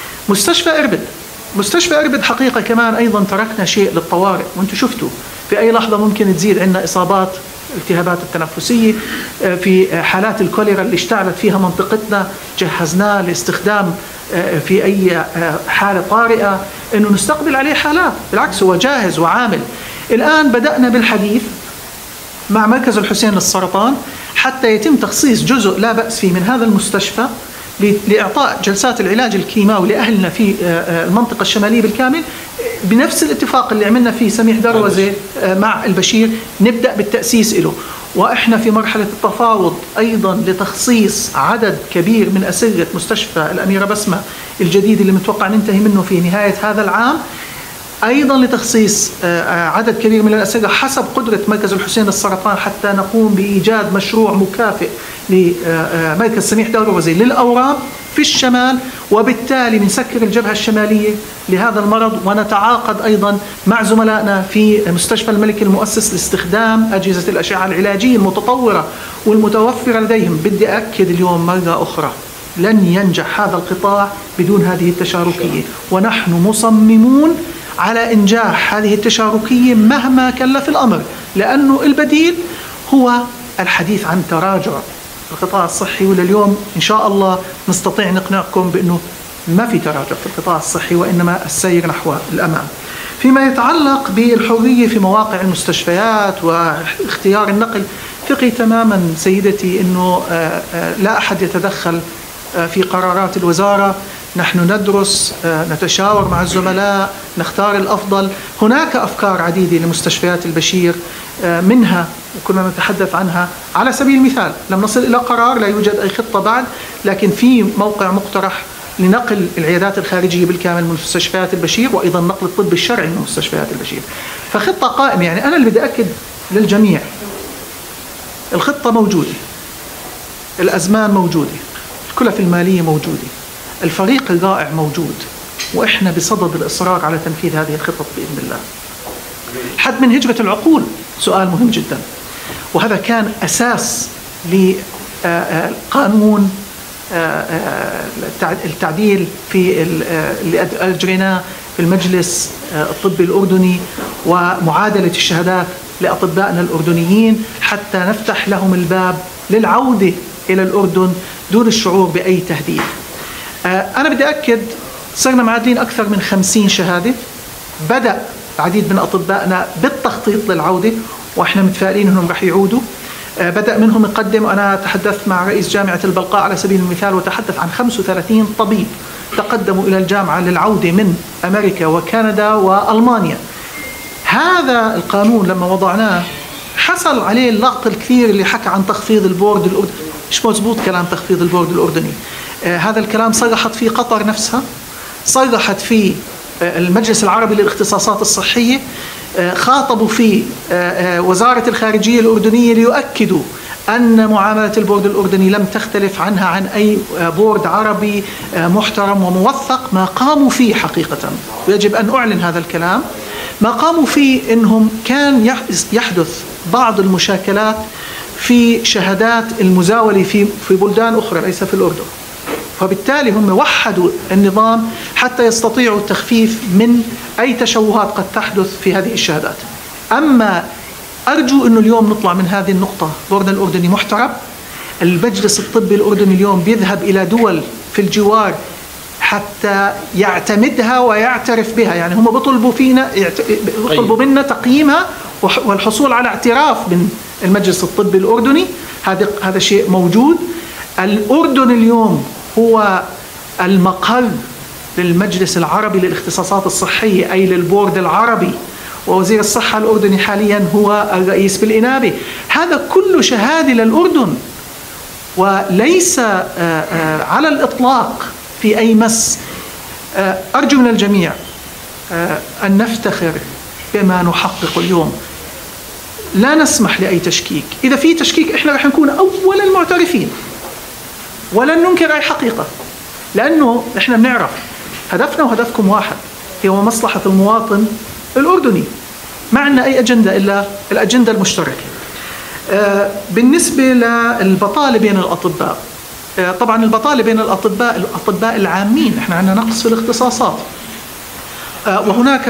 مستشفى إربد حقيقة كمان أيضا تركنا شيء للطوارئ، وانتم شفتوا في أي لحظة ممكن تزيد عندنا إصابات الالتهابات التنفسية. في حالات الكوليرا اللي اشتعلت فيها منطقتنا جهزناه لاستخدام في أي حالة طارئة أنه نستقبل عليه حالات. بالعكس هو جاهز وعامل. الآن بدأنا بالحديث مع مركز الحسين للسرطان حتى يتم تخصيص جزء لا بأس فيه من هذا المستشفى لإعطاء جلسات العلاج الكيماوي لأهلنا في المنطقة الشمالية بالكامل، بنفس الاتفاق اللي عملنا فيه سميح دروزة مع البشير. نبدأ بالتأسيس له، وإحنا في مرحلة التفاوض أيضا لتخصيص عدد كبير من أسرة مستشفى الأميرة بسمة الجديد اللي متوقع ننتهي منه في نهاية هذا العام، أيضا لتخصيص عدد كبير من الأسرة حسب قدرة مركز الحسين للسرطان حتى نقوم بإيجاد مشروع مكافئ لمركز سميح دروزة للأورام في الشمال، وبالتالي بنسكر الجبهة الشمالية لهذا المرض. ونتعاقد أيضا مع زملائنا في مستشفى الملك المؤسس لاستخدام أجهزة الأشعة العلاجية المتطورة والمتوفرة لديهم. بدي أكد اليوم مرة أخرى لن ينجح هذا القطاع بدون هذه التشاركية، ونحن مصممون على إنجاح هذه التشاركية مهما كلف الأمر، لأنه البديل هو الحديث عن تراجع القطاع الصحي. ولليوم إن شاء الله نستطيع نقنعكم بأنه ما في تراجع في القطاع الصحي، وإنما السير نحو الأمام. فيما يتعلق بالحرية في مواقع المستشفيات واختيار النقل، ثقي تماما سيدتي أنه لا أحد يتدخل في قرارات الوزارة. نحن ندرس، نتشاور مع الزملاء، نختار الأفضل. هناك أفكار عديدة لمستشفيات البشير، منها وكنا نتحدث عنها. على سبيل المثال لم نصل إلى قرار، لا يوجد أي خطة بعد، لكن في موقع مقترح لنقل العيادات الخارجية بالكامل من مستشفيات البشير، وأيضا نقل الطب الشرعي من مستشفيات البشير. فخطة قائمة. يعني أنا اللي بدي أكد للجميع الخطة موجودة، الأزمان موجودة، الكلف المالية موجودة، الفريق الرائع موجود، وإحنا بصدد الإصرار على تنفيذ هذه الخطط بإذن الله. حد من هجرة العقول سؤال مهم جدا، وهذا كان أساس لقانون التعديل في اللي أجريناه في المجلس الطبي الأردني، ومعادلة الشهادات لأطبائنا الأردنيين حتى نفتح لهم الباب للعودة إلى الأردن دون الشعور بأي تهديد. أنا بدي أكد صرنا معادلين أكثر من 50 شهادة. بدأ العديد من أطبائنا بالتخطيط للعودة، وإحنا متفائلين أنهم رح يعودوا. بدأ منهم يقدم. أنا تحدثت مع رئيس جامعة البلقاء على سبيل المثال، وتحدث عن 35 طبيب تقدموا إلى الجامعة للعودة من أمريكا وكندا وألمانيا. هذا القانون لما وضعناه حصل عليه اللغط الكثير اللي حكى عن تخفيض البورد الأردني. مش مزبوط كلام تخفيض البورد الأردني. هذا الكلام صرحت فيه قطر نفسها، صرحت فيه المجلس العربي للاختصاصات الصحية، خاطبوا فيه وزارة الخارجية الأردنية ليؤكدوا أن معاملة البورد الأردني لم تختلف عنها عن أي بورد عربي محترم وموثق. ما قاموا فيه حقيقة، ويجب أن أعلن هذا الكلام، ما قاموا فيه إنهم كان يحدث بعض المشاكلات في شهادات المزاولة في بلدان أخرى ليس في الأردن، فبالتالي هم وحدوا النظام حتى يستطيعوا التخفيف من أي تشوهات قد تحدث في هذه الشهادات. أما أرجو أنه اليوم نطلع من هذه النقطة. بوردنا الأردني محترم. المجلس الطبي الأردني اليوم بيذهب إلى دول في الجوار حتى يعتمدها ويعترف بها. يعني هم بيطلبوا منا تقييمها والحصول على اعتراف من المجلس الطبي الأردني. هذا شيء موجود. الأردن اليوم هو المقر للمجلس العربي للاختصاصات الصحية، أي للبورد العربي، ووزير الصحة الأردني حاليا هو الرئيس بالإنابة. هذا كله شهادة للأردن، وليس على الإطلاق في أي مس. أرجو من الجميع أن نفتخر بما نحقق اليوم، لا نسمح لأي تشكيك. إذا في تشكيك إحنا رح نكون أول المعترفين، ولن ننكر أي حقيقة، لأنه إحنا بنعرف هدفنا وهدفكم واحد، هو مصلحة المواطن الأردني. ما عندنا أي أجندة إلا الأجندة المشتركة. بالنسبة للبطالة بين الأطباء، طبعا البطالة بين الأطباء العامين، إحنا عندنا نقص في الاختصاصات، وهناك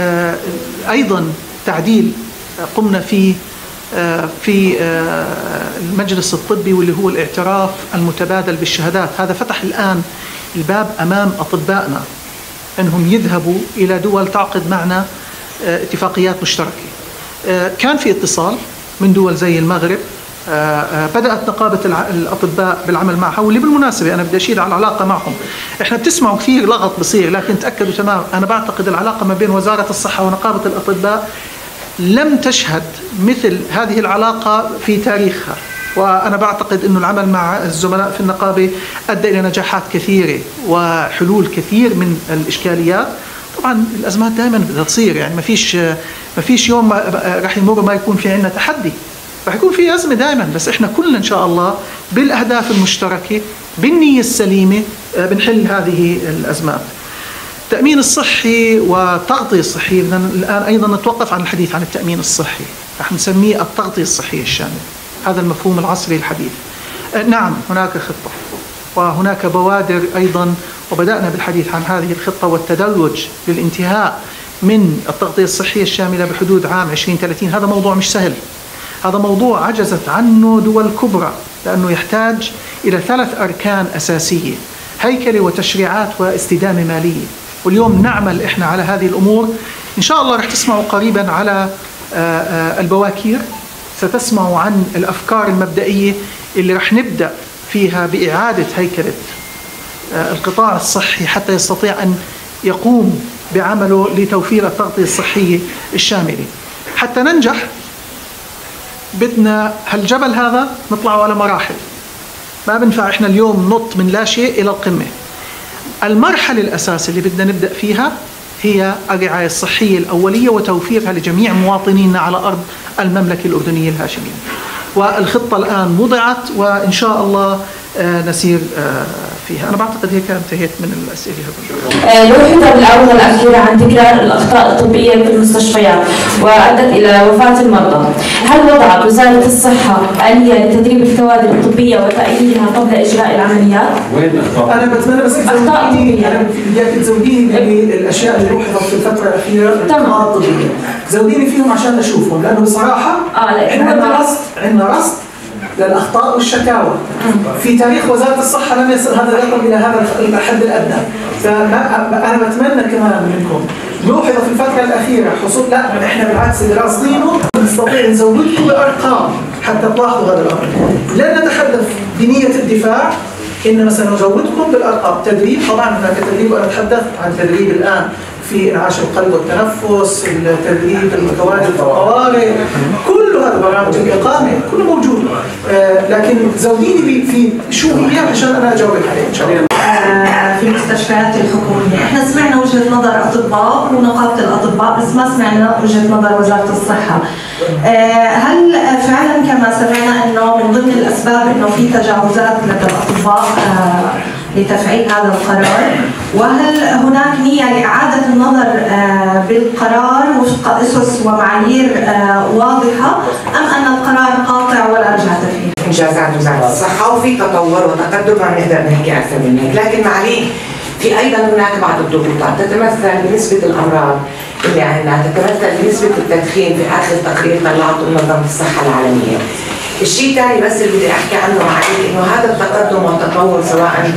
أيضا تعديل قمنا فيه في المجلس الطبي، واللي هو الاعتراف المتبادل بالشهادات. هذا فتح الآن الباب أمام أطبائنا أنهم يذهبوا إلى دول تعقد معنا اتفاقيات مشتركة. كان في اتصال من دول زي المغرب، بدأت نقابة الأطباء بالعمل معها، واللي بالمناسبة أنا بدي أشيد على العلاقة معهم. إحنا بتسمعوا كثير لغط بصير، لكن تأكدوا تمام أنا بعتقد العلاقة ما بين وزارة الصحة ونقابة الأطباء لم تشهد مثل هذه العلاقة في تاريخها، وأنا بعتقد أنه العمل مع الزملاء في النقابة أدى إلى نجاحات كثيرة وحلول كثير من الإشكاليات. طبعا الأزمات دائما بدها تصير، يعني ما فيش يوم رح يمر ما يكون في عندنا تحدي، رح يكون في أزمة دائما، بس إحنا كلنا إن شاء الله بالأهداف المشتركة بالنية السليمة بنحل هذه الأزمات. التأمين الصحي والتغطية الصحية، بدنا الآن أيضا نتوقف عن الحديث عن التأمين الصحي، رح نسميه التغطية الصحية الشاملة، هذا المفهوم العصري الحديث. نعم هناك خطة وهناك بوادر أيضا، وبدأنا بالحديث عن هذه الخطة والتدرج للانتهاء من التغطية الصحية الشاملة بحدود عام 2030. هذا موضوع مش سهل، هذا موضوع عجزت عنه دول كبرى، لأنه يحتاج إلى 3 أركان أساسية: هيكلة وتشريعات واستدامة مالية. واليوم نعمل إحنا على هذه الأمور. إن شاء الله رح تسمعوا قريبا على البواكير، ستسمعوا عن الأفكار المبدئية اللي رح نبدأ فيها بإعادة هيكلة القطاع الصحي حتى يستطيع أن يقوم بعمله لتوفير التغطية الصحية الشاملة. حتى ننجح بدنا هالجبل هذا نطلعه على مراحل، ما بنفع إحنا اليوم نط من لا شيء إلى القمة. المرحلة الأساسية اللي بدنا نبدأ فيها هي الرعاية الصحية الأولية وتوفيرها لجميع مواطنينا على أرض المملكة الأردنية الهاشمية. والخطة الآن وضعت وإن شاء الله نسير فيها. أنا بعتقد هيك انتهيت من الأسئلة. لوحظ بالعودة الأخيرة عن تكرار الأخطاء الطبية في المستشفيات وأدت إلى وفاة المرضى. هل وضعت وزارة الصحة آلية لتدريب الكوادر الطبية وتأهيلها قبل إجراء العمليات؟ أنا بتمنى بس تزوديني بالأشياء اللي لوحظت في الفترة الأخيرة الأخطاء الطبية، زوديني فيهم عشان أشوفهم، لأنه بصراحة عندنا رصد للأخطاء والشكاوى في تاريخ وزارة الصحة لم يصل هذا الرقم إلى هذا الحد الأدنى. فأنا بتمنى كمان منكم لوحظ في الفترة الأخيرة حصول، لا إحنا بالعكس اللي راصدينه نستطيع نزودكم بأرقام حتى تلاحظوا هذا الأمر. لن نتحدث بنية الدفاع، إنما سنزودكم بالأرقام. تدريب، طبعا هناك تدريب، وأنا تحدثت عن تدريب الآن في انعاش القلب والتنفس، التدريب الكوادر الطوارئ، كل هذا برامج الإقامة كله موجود. لكن زوديني في شو هي عشان أنا أجاوبك عليه إن شاء الله. في المستشفيات الحكومية احنا سمعنا وجهة نظر أطباء ونقابة الأطباء، بس ما سمعنا وجهة نظر وزارة الصحة. هل فعلا كما سمعنا انه من ضمن الأسباب انه في تجاوزات لدى الأطباء لتفعيل هذا القرار؟ وهل هناك نية لإعادة النظر بالقرار وفق أسس ومعايير واضحة، أم أن القرار قاطع ولا رجعة فيه؟ إنجازات وزارة الصحة وفي تطور وتقدم ما نقدر نحكي أكثر من هيك، لكن معلي في أيضا هناك بعض الضغوطات تتمثل بنسبة الأمراض اللي عندنا، تتمثل بنسبة التدخين. في آخر تقرير طلعته منظمة الصحة العالمية. الشيء الثاني بس اللي بدي أحكي عنه معي إنه هذا التقدم والتطور سواء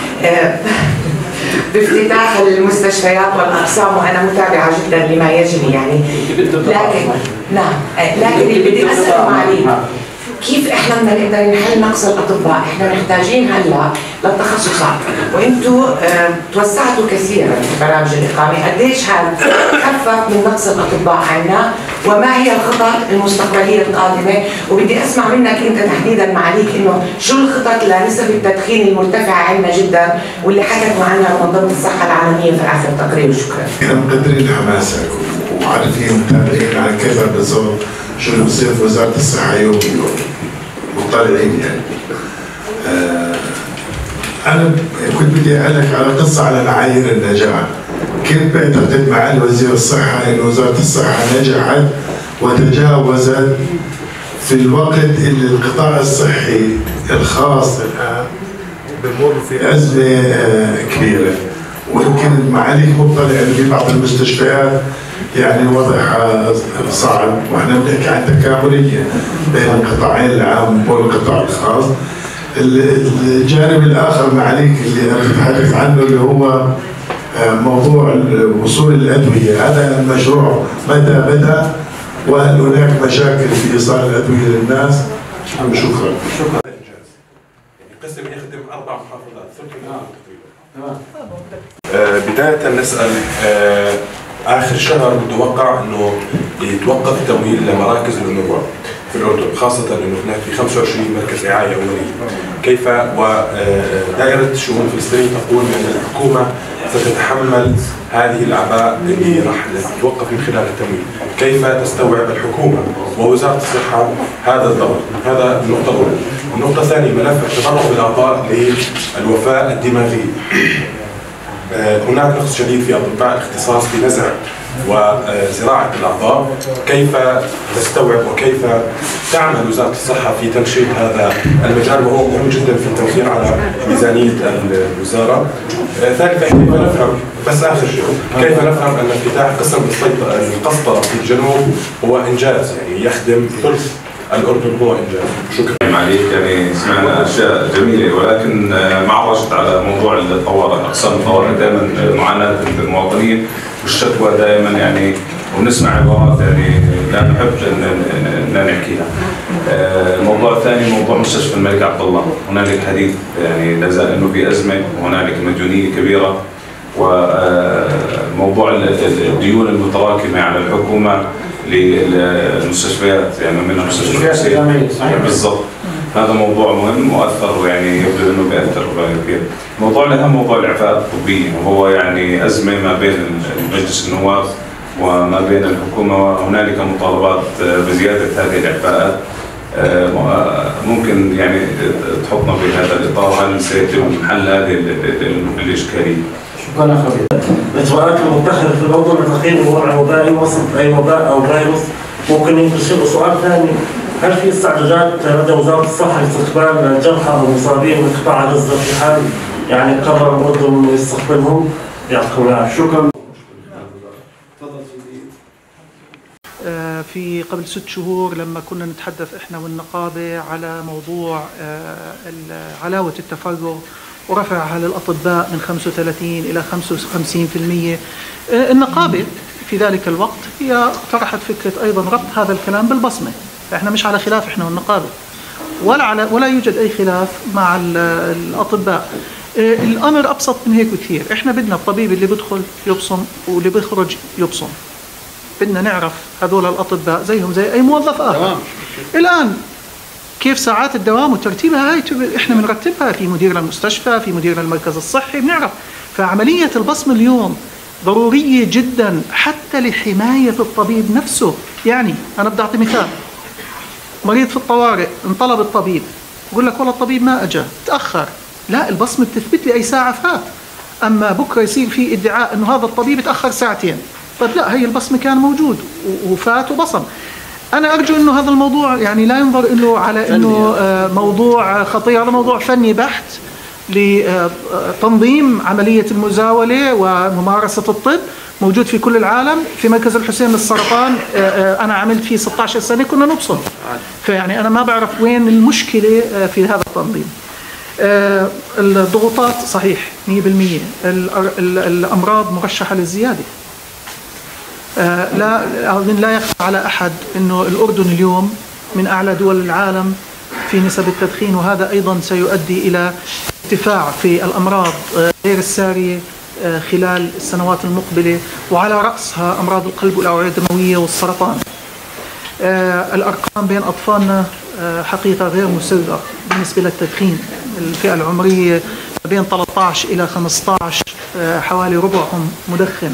بافتتاح المستشفيات والأقسام، وأنا متابعة جدا لما يجري يعني، لكن نعم لكن اللي بدي أسأل معي كيف احنا بدنا نقدر نحل نقص الاطباء؟ احنا محتاجين هلا للتخصصات، وانتم توسعتوا كثيرا في برامج الاقامه، قديش هذا خفف من نقص الاطباء عنا؟ وما هي الخطط المستقبليه القادمه؟ وبدي اسمع منك انت تحديدا معاليك انه شو الخطط لنسب التدخين المرتفعه عندنا جدا واللي حكت معنا منظمه الصحه العالميه في اخر تقرير. شكرا. احنا مقدرين حماسك وعارفين ومتابعين على كيف بالضبط شو اللي بصير في وزارة الصحة يوم بيوم، مطلعين يعني. أنا كنت بدي أسألك على قصة على معايير النجاح. كيف بعتقد معالي وزير الصحة إن وزارة الصحة نجحت وتجاوزت في الوقت اللي القطاع الصحي الخاص الآن بمر في أزمة كبيرة، ويمكن معاليك مطلع في بعض المستشفيات يعني وضعها صعب، واحنا بنحكي عن تكامليه بين القطاعين العام والقطاع الخاص. الجانب الآخر معاليك اللي أنا بتحدث عنه اللي هو موضوع وصول الأدوية، هذا المشروع متى بدأ؟ وهل هناك مشاكل في إيصال الأدوية للناس؟ شكرا. شكرا. قسم يخدم 4 محافظات تقريبا. بداية نسأل آخر شهر متوقع أنه يتوقف التمويل لمراكز النواب في الأردن، خاصة أنه هناك في 25 مركز رعاية أولية. كيف ودائرة الشؤون الفلسطينية تقول أن الحكومة ستتحمل هذه الأعباء اللي راح تتوقف من خلال التمويل، كيف تستوعب الحكومة ووزارة الصحة هذا الضغط؟ هذا النقطة الأولى. النقطة الثانية ملف التبرع بالأعضاء للوفاة الدماغي. هناك نقص شديد في أطباء الاختصاص في نزع وزراعة الأعضاء، كيف تستوعب وكيف تعمل وزارة الصحة في تنشيط هذا المجال وهو مهم جدا في التوزيع على ميزانية الوزارة. ثالثا كيف نفهم، بس آخر شيء، كيف نفهم أن افتتاح قسم القسطرة في الجنوب هو إنجاز، يعني يخدم ثلث الأردن هو إنجاز. شكرا. عليك، يعني سمعنا أشياء جميلة، ولكن ما عرجت على موضوع الطوارئ، أقسام الطوارئ دائما معاناة المواطنين والشكوى دائما، يعني ونسمع عبارات يعني لا نحب أن نحكيها. الموضوع الثاني موضوع مستشفى الملك عبد الله، هنالك حديث يعني لا زال أنه في أزمة وهنالك مديونية كبيرة، وموضوع الديون المتراكمة على الحكومة للمستشفيات، يعني منها مستشفى حسين بالضبط. هذا موضوع مهم مؤثر، ويعني يبدو انه بيأثر كثير. الموضوع الاهم موضوع الاعفاءات الطبيه، وهو يعني ازمه ما بين مجلس النواب وما بين الحكومه، وهنالك مطالبات بزياده هذه الاعفاءات. ممكن يعني تحطنا في هذا الاطار، هل سيتم حل هذه الاشكاليه؟ شكرا اخوي. الاجراءات المتخذه في الموضوع لتقييم الوضع الوبائي وسط اي وباء او فيروس. ممكن ينتشر. سؤال ثاني، هل في استعجالات لدى وزاره الصحه لاستقبال الجرحى او المصابين من قطاع غزه في حال يعني قرر الاردن يستقبلهم؟ يعطيكم العافيه. شكرا. في قبل 6 شهور لما كنا نتحدث احنا والنقابه على موضوع علاوه التفرغ ورفعها للأطباء من 35 إلى 55%. النقابة في ذلك الوقت هي اقترحت فكرة أيضا ربط هذا الكلام بالبصمة. احنا مش على خلاف احنا والنقابة، ولا يوجد أي خلاف مع الأطباء. الأمر أبسط من هيك بكثير. احنا بدنا الطبيب اللي بدخل يبصم واللي بيخرج يبصم. بدنا نعرف هذول الأطباء زيهم زي أي موظف آخر. الآن كيف ساعات الدوام وترتيبها هاي احنا بنرتبها في مدير المستشفى، في مدير المركز الصحي، بنعرف. فعملية البصم اليوم ضرورية جدا حتى لحماية الطبيب نفسه. يعني أنا بدي أعطي مثال، مريض في الطوارئ انطلب الطبيب، يقول لك والله الطبيب ما أجا تأخر، لا، البصمة بتثبت لي أي ساعة فات. أما بكرة يصير في ادعاء أنه هذا الطبيب تأخر ساعتين، طيب لا، هي البصمة كان موجود وفات وبصم. أنا أرجو إنه هذا الموضوع يعني لا ينظر إنه على إنه موضوع خطير، هذا موضوع فني بحت لتنظيم عملية المزاولة وممارسة الطب، موجود في كل العالم. في مركز الحسين للسرطان أنا عملت فيه 16 سنة كنا نبصم، فيعني أنا ما بعرف وين المشكلة في هذا التنظيم. الضغوطات صحيح 100%، الأمراض مرشحة للزيادة. لا يخفى على أحد أنه الأردن اليوم من أعلى دول العالم في نسب التدخين، وهذا أيضا سيؤدي إلى ارتفاع في الأمراض غير السارية خلال السنوات المقبلة، وعلى رأسها أمراض القلب والأوعية الدموية والسرطان. الأرقام بين أطفالنا حقيقة غير مسرة بالنسبة للتدخين. الفئة العمرية بين 13 إلى 15 حوالي ربعهم مدخن.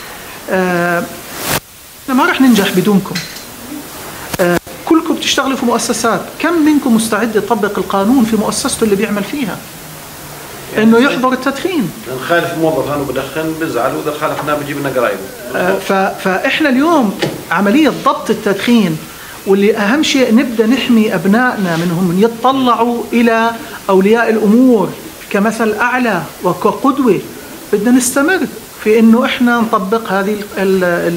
ما رح ننجح بدونكم. كلكم بتشتغلوا في مؤسسات، كم منكم مستعد يطبق القانون في مؤسسته اللي بيعمل فيها انه يحظر التدخين؟ نخالف موظف انا بدخن بزعل، واذا خالفنا بجيب لنا قرايبه. فاحنا اليوم عمليه ضبط التدخين، واللي اهم شيء نبدا نحمي ابنائنا منهم يتطلعوا الى اولياء الامور كمثل اعلى وكقدوه. بدنا نستمر في انه احنا نطبق هذه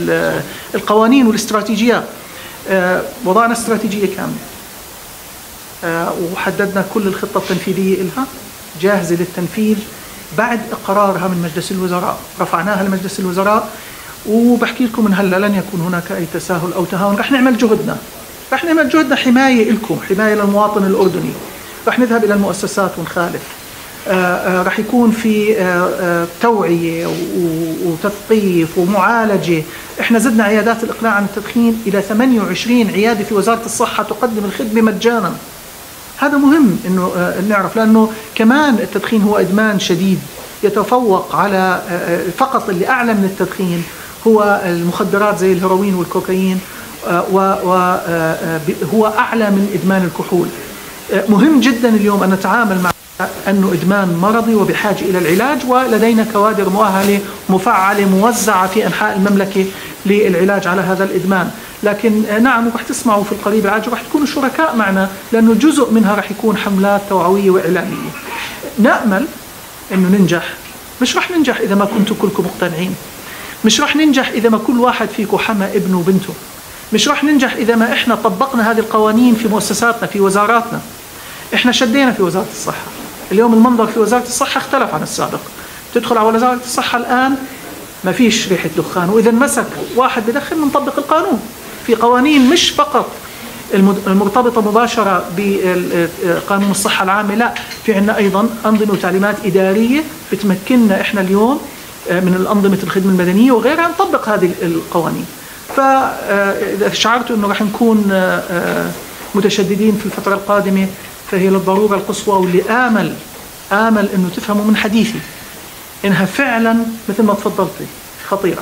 القوانين والاستراتيجيات. وضعنا استراتيجيه كامله وحددنا كل الخطة التنفيذية لها جاهزة للتنفيذ بعد إقرارها من مجلس الوزراء. رفعناها لمجلس الوزراء، وبحكي لكم من هلا لن يكون هناك أي تساهل أو تهاون. رح نعمل جهدنا حماية لكم، حماية للمواطن الأردني. رح نذهب إلى المؤسسات ونخالف. رح يكون في توعية وتثقيف ومعالجة. احنا زدنا عيادات الإقلاع عن التدخين إلى 28 عيادة في وزارة الصحة تقدم الخدمة مجانا. هذا مهم انه نعرف، لانه كمان التدخين هو ادمان شديد يتفوق على فقط اللي اعلى من التدخين هو المخدرات زي الهيروين والكوكايين، وهو اعلى من ادمان الكحول. مهم جدا اليوم ان نتعامل مع انه ادمان مرضي وبحاجه الى العلاج، ولدينا كوادر مؤهله مفعله موزعه في انحاء المملكه للعلاج على هذا الادمان. لكن نعم، رح تسمعوا في القريب العاجل رح تكونوا شركاء معنا، لانه جزء منها رح يكون حملات توعويه واعلاميه. نامل انه ننجح. مش رح ننجح اذا ما كنتوا كلكم مقتنعين، مش رح ننجح اذا ما كل واحد فيكم حمى ابنه وبنته، مش رح ننجح اذا ما احنا طبقنا هذه القوانين في مؤسساتنا في وزاراتنا. احنا شدينا في وزاره الصحه، اليوم المنظر في وزاره الصحه اختلف عن السابق. تدخل على وزاره الصحه الان ما فيش ريحه دخان، واذا مسك واحد بدخن نطبق القانون. في قوانين مش فقط المرتبطه مباشره بقانون الصحه العامه، لا، في عندنا ايضا انظمه وتعليمات اداريه بتمكننا احنا اليوم من الانظمه الخدمه المدنيه وغيرها نطبق هذه القوانين. فاذا شعرت انه راح نكون متشددين في الفتره القادمه فهي للضروره القصوى، واللي امل انه تفهموا من حديثي انها فعلا مثل ما تفضلتي خطيره.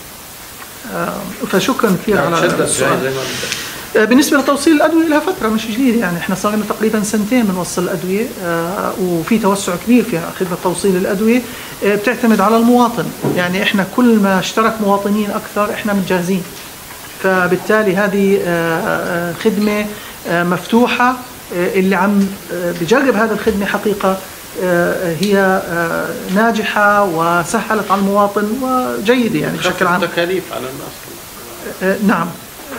فشكرا كثير على السؤال. بالنسبه لتوصيل الادويه لها فتره مش جديده، يعني احنا صار لنا تقريبا سنتين بنوصل الادويه، وفي توسع كبير في خدمه توصيل الادويه. بتعتمد على المواطن، يعني احنا كل ما اشترك مواطنين اكثر احنا متجهزين. فبالتالي هذه خدمه مفتوحه، اللي عم بجرب هذه الخدمه حقيقه هي ناجحة وسهلت على المواطن وجيدة يعني بشكل عام. تكاليف على الناس. نعم.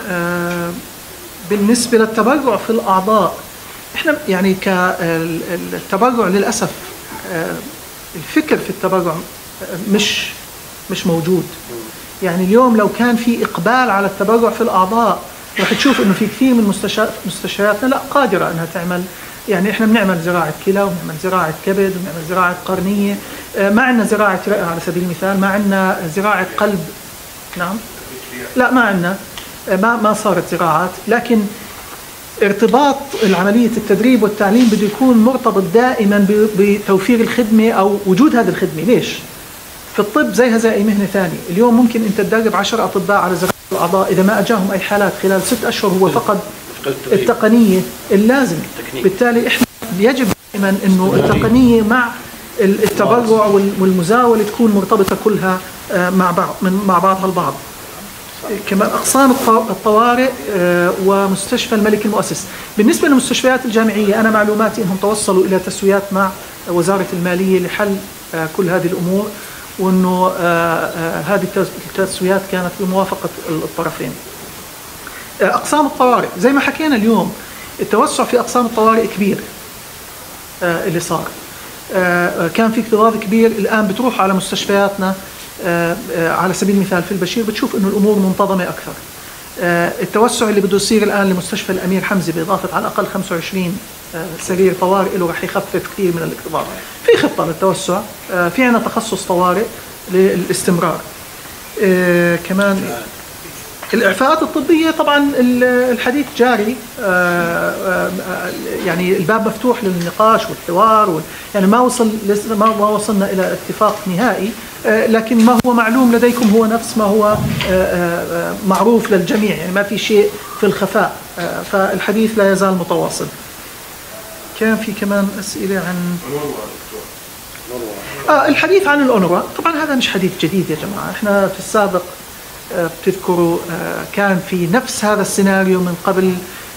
بالنسبة للتبرع في الأعضاء، احنا يعني كالتبرع للأسف الفكر في التبرع مش موجود. يعني اليوم لو كان في إقبال على التبرع في الأعضاء رح تشوف إنه في كثير من مستشفياتنا لا قادرة إنها تعمل. يعني احنا بنعمل زراعة كلى وبنعمل زراعة كبد وبنعمل زراعة قرنية، ما عندنا زراعة رئة على سبيل المثال، ما عندنا زراعة قلب. نعم، لا ما عندنا، ما صارت زراعات. لكن ارتباط العملية التدريب والتعليم بده يكون مرتبط دائما بتوفير الخدمة أو وجود هذه الخدمة. ليش؟ في الطب زيها زي أي مهنة ثانية. اليوم ممكن أنت تدرب 10 أطباء على زراعة الأعضاء، إذا ما أجاهم أي حالات خلال 6 أشهر هو فقد التقنية اللازمة. بالتالي احنا يجب دائما انه التقنية مع التبرع والمزاولة تكون مرتبطة كلها مع بعضها البعض. كمان أقسام الطوارئ ومستشفى الملك المؤسس. بالنسبة للمستشفيات الجامعية أنا معلوماتي أنهم توصلوا إلى تسويات مع وزارة المالية لحل كل هذه الأمور، وأنه هذه التسويات كانت بموافقة الطرفين. أقسام الطوارئ زي ما حكينا اليوم، التوسع في أقسام الطوارئ كبير اللي صار. كان في اكتظاظ كبير. الآن بتروح على مستشفياتنا على سبيل المثال في البشير بتشوف إنه الأمور منتظمة أكثر. التوسع اللي بده يصير الآن لمستشفى الأمير حمزة بإضافة على الأقل 25 سرير طوارئ له رح يخفف كثير من الاكتظاظ. في خطة للتوسع، في عنا تخصص طوارئ للاستمرار. كمان الإعفاءات الطبية طبعا الحديث جاري، يعني الباب مفتوح للنقاش والحوار، يعني ما وصلنا إلى اتفاق نهائي، لكن ما هو معلوم لديكم هو نفس ما هو معروف للجميع، يعني ما في شيء في الخفاء، فالحديث لا يزال متواصل. كان في كمان أسئلة عن الحديث عن الأونروا. طبعا هذا مش حديث جديد يا جماعة، احنا في السابق بتذكروا كان في نفس هذا السيناريو من قبل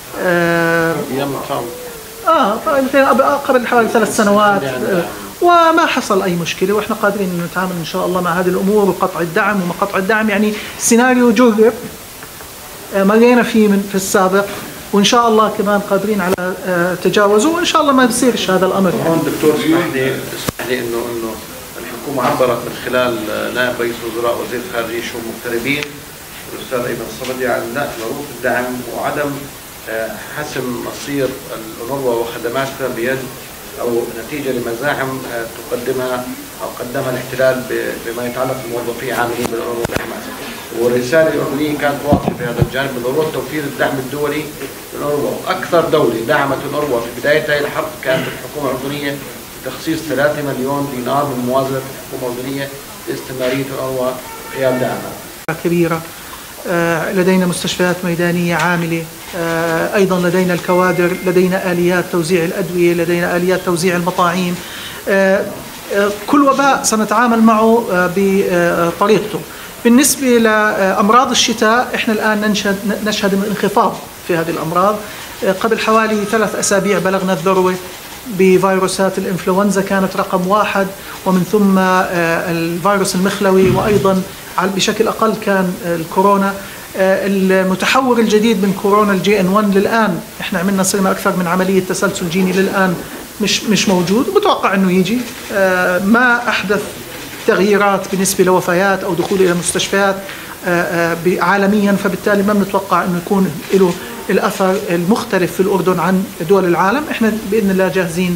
قبل حوالي 3 سنوات، وما حصل أي مشكلة، وإحنا قادرين أن نتعامل إن شاء الله مع هذه الأمور وقطع الدعم وما قطع الدعم. يعني سيناريو جرب مرينا فيه في السابق، وإن شاء الله كمان قادرين على تجاوزه، وإن شاء الله ما بيصيرش هذا الأمر. هون دكتور اسمح لي إنه الحكومة عبرت من خلال نائب رئيس الوزراء وزير الخارجية شؤون المغتربين الأستاذ أيمن الصمدي على ضرورة الدعم وعدم حسم مصير الأونروا وخدماتها بيد أو نتيجة لمزاعم تقدمها أو قدمها الاحتلال بما يتعلق بموظفي عاملين بالأونروا والحماس. والرسالة الأردنية كانت واضحة في هذا الجانب بضرورة توفير الدعم الدولي للأونروا. أكثر دولة دعمت الأونروا في بداية هذه الحرب كانت الحكومة الأردنية بتخصيص 3 مليون دينار من موازنة الحكومة الأردنية لاستمرارية الأونروا خلال دعمها. كبيرة، لدينا مستشفيات ميدانية عاملة، أيضا لدينا الكوادر، لدينا آليات توزيع الأدوية، لدينا آليات توزيع المطاعيم. كل وباء سنتعامل معه بطريقته. بالنسبة لأمراض الشتاء احنا الآن نشهد انخفاض في هذه الأمراض. قبل حوالي 3 أسابيع بلغنا الذروة بفيروسات الإنفلونزا، كانت رقم 1، ومن ثم الفيروس المخلوي، وأيضا بشكل أقل كان الكورونا. المتحور الجديد من كورونا الJN1 للآن احنا صرنا أكثر من عملية تسلسل جيني للآن مش موجود، متوقع أنه يجي. ما أحدث تغييرات بالنسبة لوفيات أو دخول إلى مستشفيات عالميا، فبالتالي ما بنتوقع أنه يكون له الأثر المختلف في الأردن عن دول العالم. احنا بإذن الله جاهزين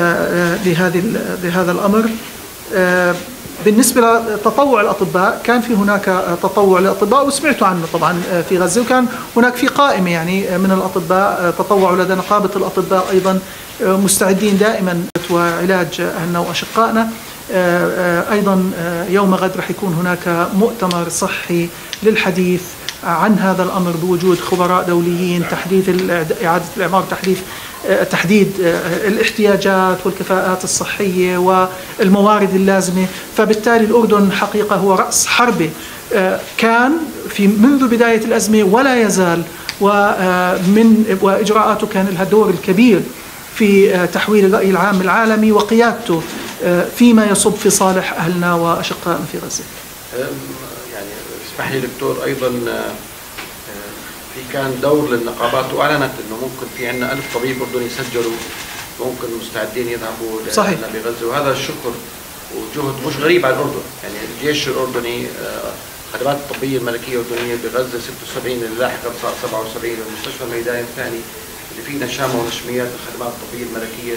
لهذا الأمر. بالنسبة لتطوع الأطباء، كان في هناك تطوع للأطباء وسمعتوا عنه طبعا في غزة، وكان هناك في قائمة يعني من الأطباء تطوعوا لدى نقابة الأطباء أيضا مستعدين دائما وعلاج أهلنا وأشقائنا. أيضا يوم غد رح يكون هناك مؤتمر صحي للحديث عن هذا الأمر بوجود خبراء دوليين، تحديث إعادة الإعمار، تحديد الاحتياجات والكفاءات الصحية والموارد اللازمة. فبالتالي الأردن حقيقة هو رأس حربة كان منذ بداية الأزمة ولا يزال، وإجراءاته كان لها دور الكبير في تحويل الرأي العام العالمي وقيادته فيما يصب في صالح أهلنا وأشقائنا في غزة. يعني اسمح لي دكتور، أيضا في كان دور للنقابات وأعلنت أنه ممكن في عندنا 1000 طبيب أردني يسجلوا ممكن مستعدين يذهبوا لنا بغزة، وهذا الشكر وجهد مش غريب على الأردن. يعني الجيش الأردني الخدمات الطبية الملكية الأردنية بغزة 76 اللي لاحقا صار 77، والمستشفى الميداني الثاني اللي فيه نشامة ونشميات الخدمات الطبية الملكية.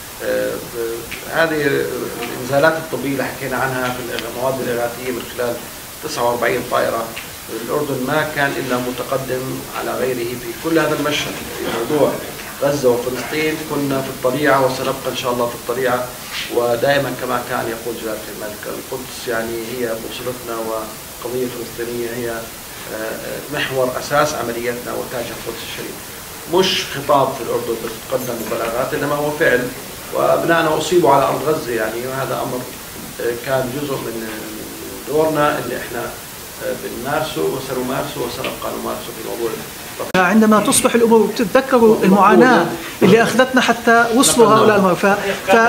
هذه الإنزالات الطبية اللي حكينا عنها في المواد الإغاثية من خلال 49 طائرة. الأردن ما كان إلا متقدم على غيره في كل هذا المشهد. في موضوع غزة وفلسطين كنا في الطليعة وسنبقى إن شاء الله في الطليعة، ودائما كما كان يقول جلالة الملك القدس يعني هي بوصلتنا، وقضية فلسطينية هي محور أساس عملياتنا وتاج القدس الشريف. مش خطاب في الأردن بتقدم مبالغات، إنما هو فعل، وأبنائنا أصيبوا على أرض غزة يعني، وهذا أمر كان جزء من دورنا اللي إحنا بنمارسه وسنمارسه وسنبقى نمارسه في موضوع. عندما تصبح الأمور، بتتذكروا المعاناة اللي أخذتنا حتى وصلوا هؤلاء المرة،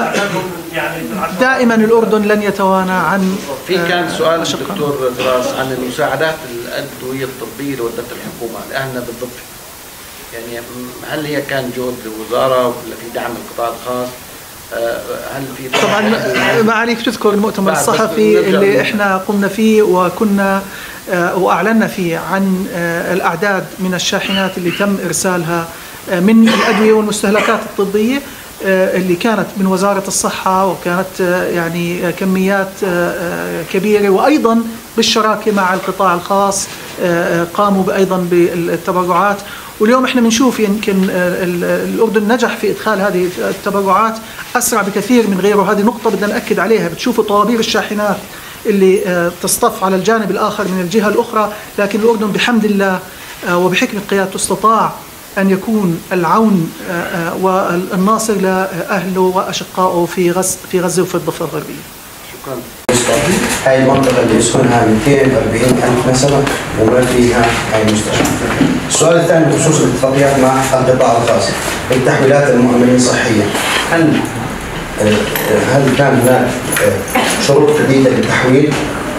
فدائما الأردن لن يتوانى عن. في كان سؤال دكتور دراس عن المساعدات الأدوية الطبية اللي ودتها الحكومة لأهلنا بالضبط، يعني هل هي كان جهد الوزارة ولا في دعم القطاع الخاص؟ هل في طبعا معاليك تذكر المؤتمر الصحفي اللي احنا قمنا فيه وكنا واعلنا فيه عن الاعداد من الشاحنات اللي تم ارسالها من الادويه والمستهلكات الطبيه اللي كانت من وزاره الصحه، وكانت يعني كميات كبيره، وايضا بالشراكه مع القطاع الخاص قاموا ايضا بالتبرعات. واليوم احنا بنشوف يمكن الأردن نجح في إدخال هذه التبرعات أسرع بكثير من غيره. هذه نقطة بدنا نأكد عليها. بتشوفوا طوابير الشاحنات اللي تصطف على الجانب الآخر من الجهة الأخرى، لكن الأردن بحمد الله وبحكمة قيادته استطاع أن يكون العون والناصر لأهله وأشقائه في غزة وفي الضفة الغربية. شكرا. هاي المنطقة اللي يسكنها 240,000 نسمة وما فيها هاي المستشفى. السؤال الثاني بخصوص الاتفاقيات مع القطاع الخاص، التحويلات المؤمنين صحية، هل كان هناك شروط جديدة للتحويل؟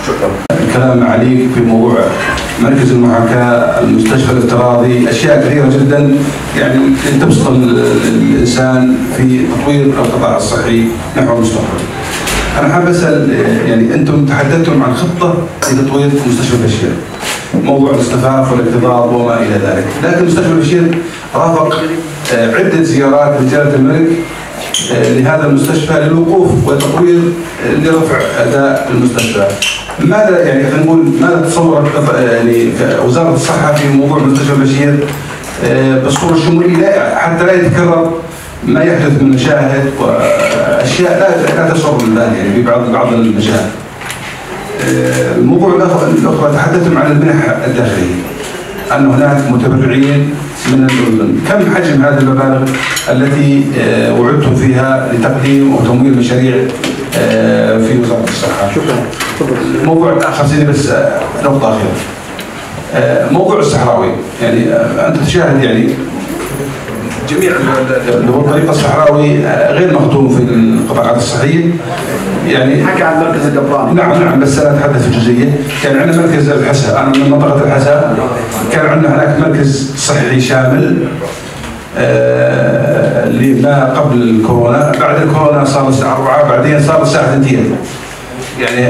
شكرا. الكلام عليك في موضوع مركز المحاكاة، المستشفى الافتراضي، أشياء كثيرة جدا يعني تبسط الإنسان في تطوير القطاع الصحي نحو المستقبل. أنا حاب أسأل يعني أنتم تحدثتم عن خطة لتطوير مستشفى البشير، موضوع الاصطفاف والاكتظاظ وما إلى ذلك، لكن مستشفى البشير رافق عدة زيارات لجلالة الملك لهذا المستشفى للوقوف والتطوير لرفع أداء المستشفى. ماذا يعني خلينا نقول ماذا تصور يعني وزارة الصحة في موضوع مستشفى البشير بالصورة الشمولية حتى لا يتكرر ما يحدث من مشاهد واشياء لا تشعر بالبال يعني في بعض المشاهد. الموضوع الاخرى تحدثتم عن المنح الداخليه، ان هناك متبرعين من الاردن، كم حجم هذه المبالغ التي وعدتم فيها لتقديم وتمويل مشاريع في وزاره الصحه؟ شكرا. موضوع اخر سيدي بس نقطه اخيره. موضوع الصحراوي يعني انت تشاهد يعني جميع اللي هو الطريق الصحراوي غير مختوم في القطاعات الصحيه يعني حكى عن مركز القبران. نعم بس انا اتحدث في جزئيه. كان عندنا مركز الحسا، انا من منطقه الحسا، كان عندنا هناك مركز صحي شامل لما قبل الكورونا، بعد الكورونا صار الساعه 4 بعدين صار الساعه 2 يعني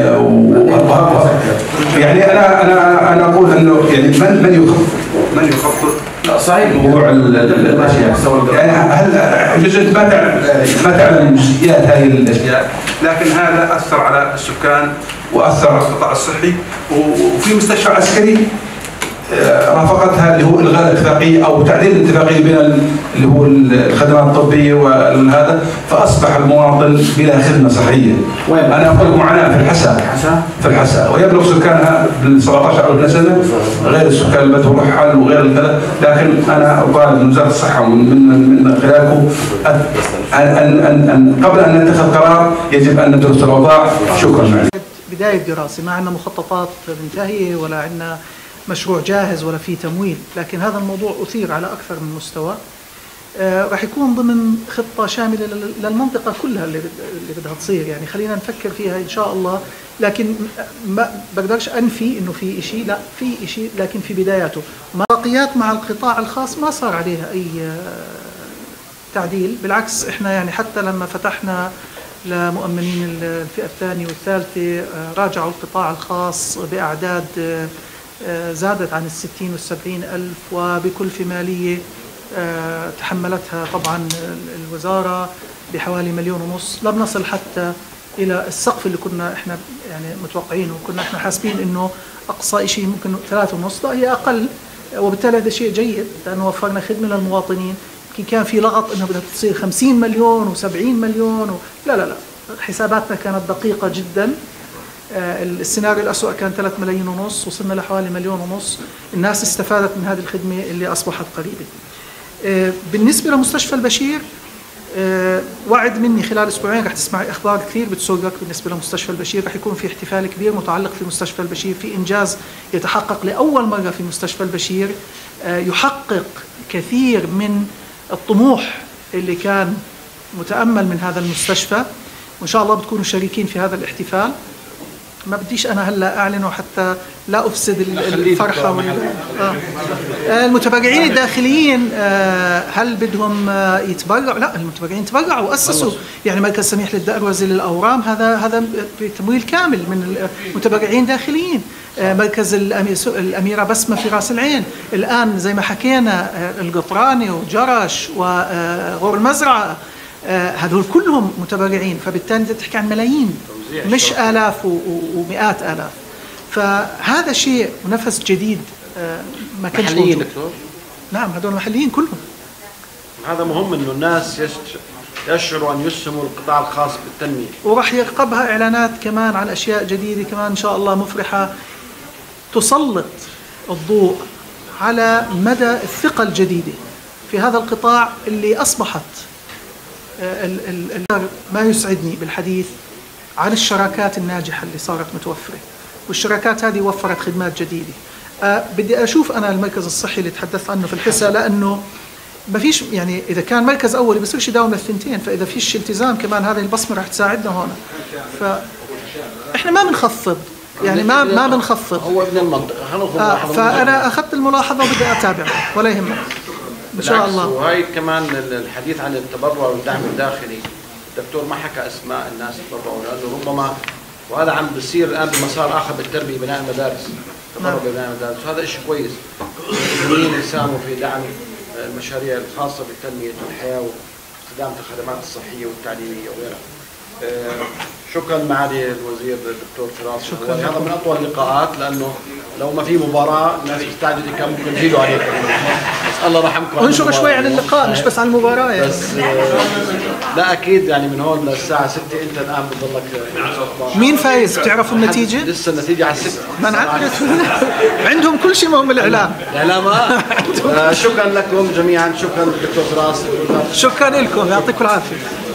يعني انا اقول انه يعني من يخطط صحيح موضوع الاشياء يعني هل جزء ما تعلم جزئيات هذه الاشياء، لكن هذا اثر على السكان واثر على القطاع الصحي. وفي مستشفى عسكري رافقتها اللي هو الغاء الاتفاقيه او تعديل الاتفاقيه بين اللي هو الخدمات الطبيه وهذا، فاصبح المواطن بلا خدمه صحيه. انا اقول لكم معاناه في الحسا ويبلغ سكانها بال 17,000 سنه غير السكان اللي بدهم رحل وغير الكذا، لكن انا اطالب من وزاره الصحه ومن خلالكم ان قبل ان نتخذ قرار يجب ان ندرس الاوضاع. شكرا. بدايه دراسه، ما عندنا مخططات منتهيه ولا عندنا مشروع جاهز ولا في تمويل، لكن هذا الموضوع أثير على أكثر من مستوى. راح يكون ضمن خطة شاملة للمنطقة كلها اللي بدها تصير، يعني خلينا نفكر فيها إن شاء الله، لكن ما بقدرش أنفي إنه في إشي، لا في إشي لكن في بداياته. اتفاقيات مع القطاع الخاص ما صار عليها أي تعديل، بالعكس إحنا يعني حتى لما فتحنا لمؤمنين الفئة الثانية والثالثة راجعوا القطاع الخاص بأعداد زادت عن 60 و70 ألف، وبكلفة مالية تحملتها طبعا الوزارة بحوالي 1.5 مليون. لم نصل حتى إلى السقف اللي كنا إحنا يعني متوقعينه، وكنا إحنا حاسبين إنه أقصى شيء ممكن 3.5، لا هي أقل، وبالتالي هذا شيء جيد لأنه وفرنا خدمة للمواطنين. يمكن كان في لغط إنه بدها تصير 50 مليون و70 مليون لا حساباتنا كانت دقيقة جدا. السيناريو الأسوأ كان 3.5 ملايين، وصلنا لحوالي 1.5 مليون. الناس استفادت من هذه الخدمة اللي أصبحت قريبة. بالنسبة لمستشفى البشير وعد مني خلال أسبوعين رح تسمعي أخبار كثير بتسوقك بالنسبة لمستشفى البشير. رح يكون في احتفال كبير متعلق في مستشفى البشير، في إنجاز يتحقق لأول مرة في مستشفى البشير، يحقق كثير من الطموح اللي كان متأمل من هذا المستشفى، وإن شاء الله بتكونوا شريكين في هذا الاحتفال. ما بديش أنا هلا أعلنه حتى لا أفسد الفرحة المتبرعين الداخليين هل بدهم يتبرعوا؟ لا، المتبرعين تبرعوا وأسسوا يعني مركز سميح للدأروزة للأورام، هذا بتمويل كامل من المتبرعين داخليين. مركز الأميرة بسمة في راس العين الآن زي ما حكينا، القطراني وجرش وغور المزرعة، هذول كلهم متبرعين، فبالتالي تحكي عن ملايين مش آلاف ومئات آلاف. فهذا شيء ونفس جديد ما كانش موجود. محليين دكتور؟ نعم، هذول محليين كلهم. هذا مهم إنه الناس يشعروا أن يسهموا القطاع الخاص بالتنمية، وراح يرقبها إعلانات كمان عن أشياء جديدة كمان إن شاء الله مفرحة تسلط الضوء على مدى الثقة الجديدة في هذا القطاع اللي أصبحت. ما يسعدني بالحديث عن الشراكات الناجحة اللي صارت متوفرة، والشراكات هذه وفرت خدمات جديدة. بدي أشوف أنا المركز الصحي اللي تحدثت عنه في الحسا، لأنه ما فيش يعني إذا كان مركز أولي بصيرش يداوم للثنتين، فإذا فيش التزام كمان هذه البصمة رح تساعدنا هون. فإحنا ما بنخفض يعني ما بنخفض. هو ابن المنطقه. فانا اخذت الملاحظه وبدي اتابعها ولا يهمك ان شاء الله. وهي كمان الحديث عن التبرع والدعم الداخلي، الدكتور ما حكى اسماء الناس تبرعوا، لانه ربما وهذا عم بيصير الان بمسار اخر بالتربيه، بناء المدارس، تبرع ببناء المدارس، وهذا شيء كويس. المسلمين يساهموا في دعم المشاريع الخاصه بتنميه الحياه واستدامه الخدمات الصحيه والتعليميه وغيرها. شكرا معالي الوزير الدكتور فراس. هذا من اطول اللقاءات، لانه لو ما في مباراه الناس مستعجله كان ممكن يزيدوا عليكم، بس الله رحمكم. انشر شوي عن اللقاء مش بس عن المباراه يعني. بس لا اكيد يعني من هون للساعه 6 انت الان بتضلك. مين فايز؟ بتعرفوا النتيجه؟ لسه النتيجه على 6. ما نعرف. عندهم كل شيء، ما هم الاعلام. الاعلام. شكرا لكم جميعا، شكرا دكتور فراس. شكرا لكم، يعطيكم العافيه.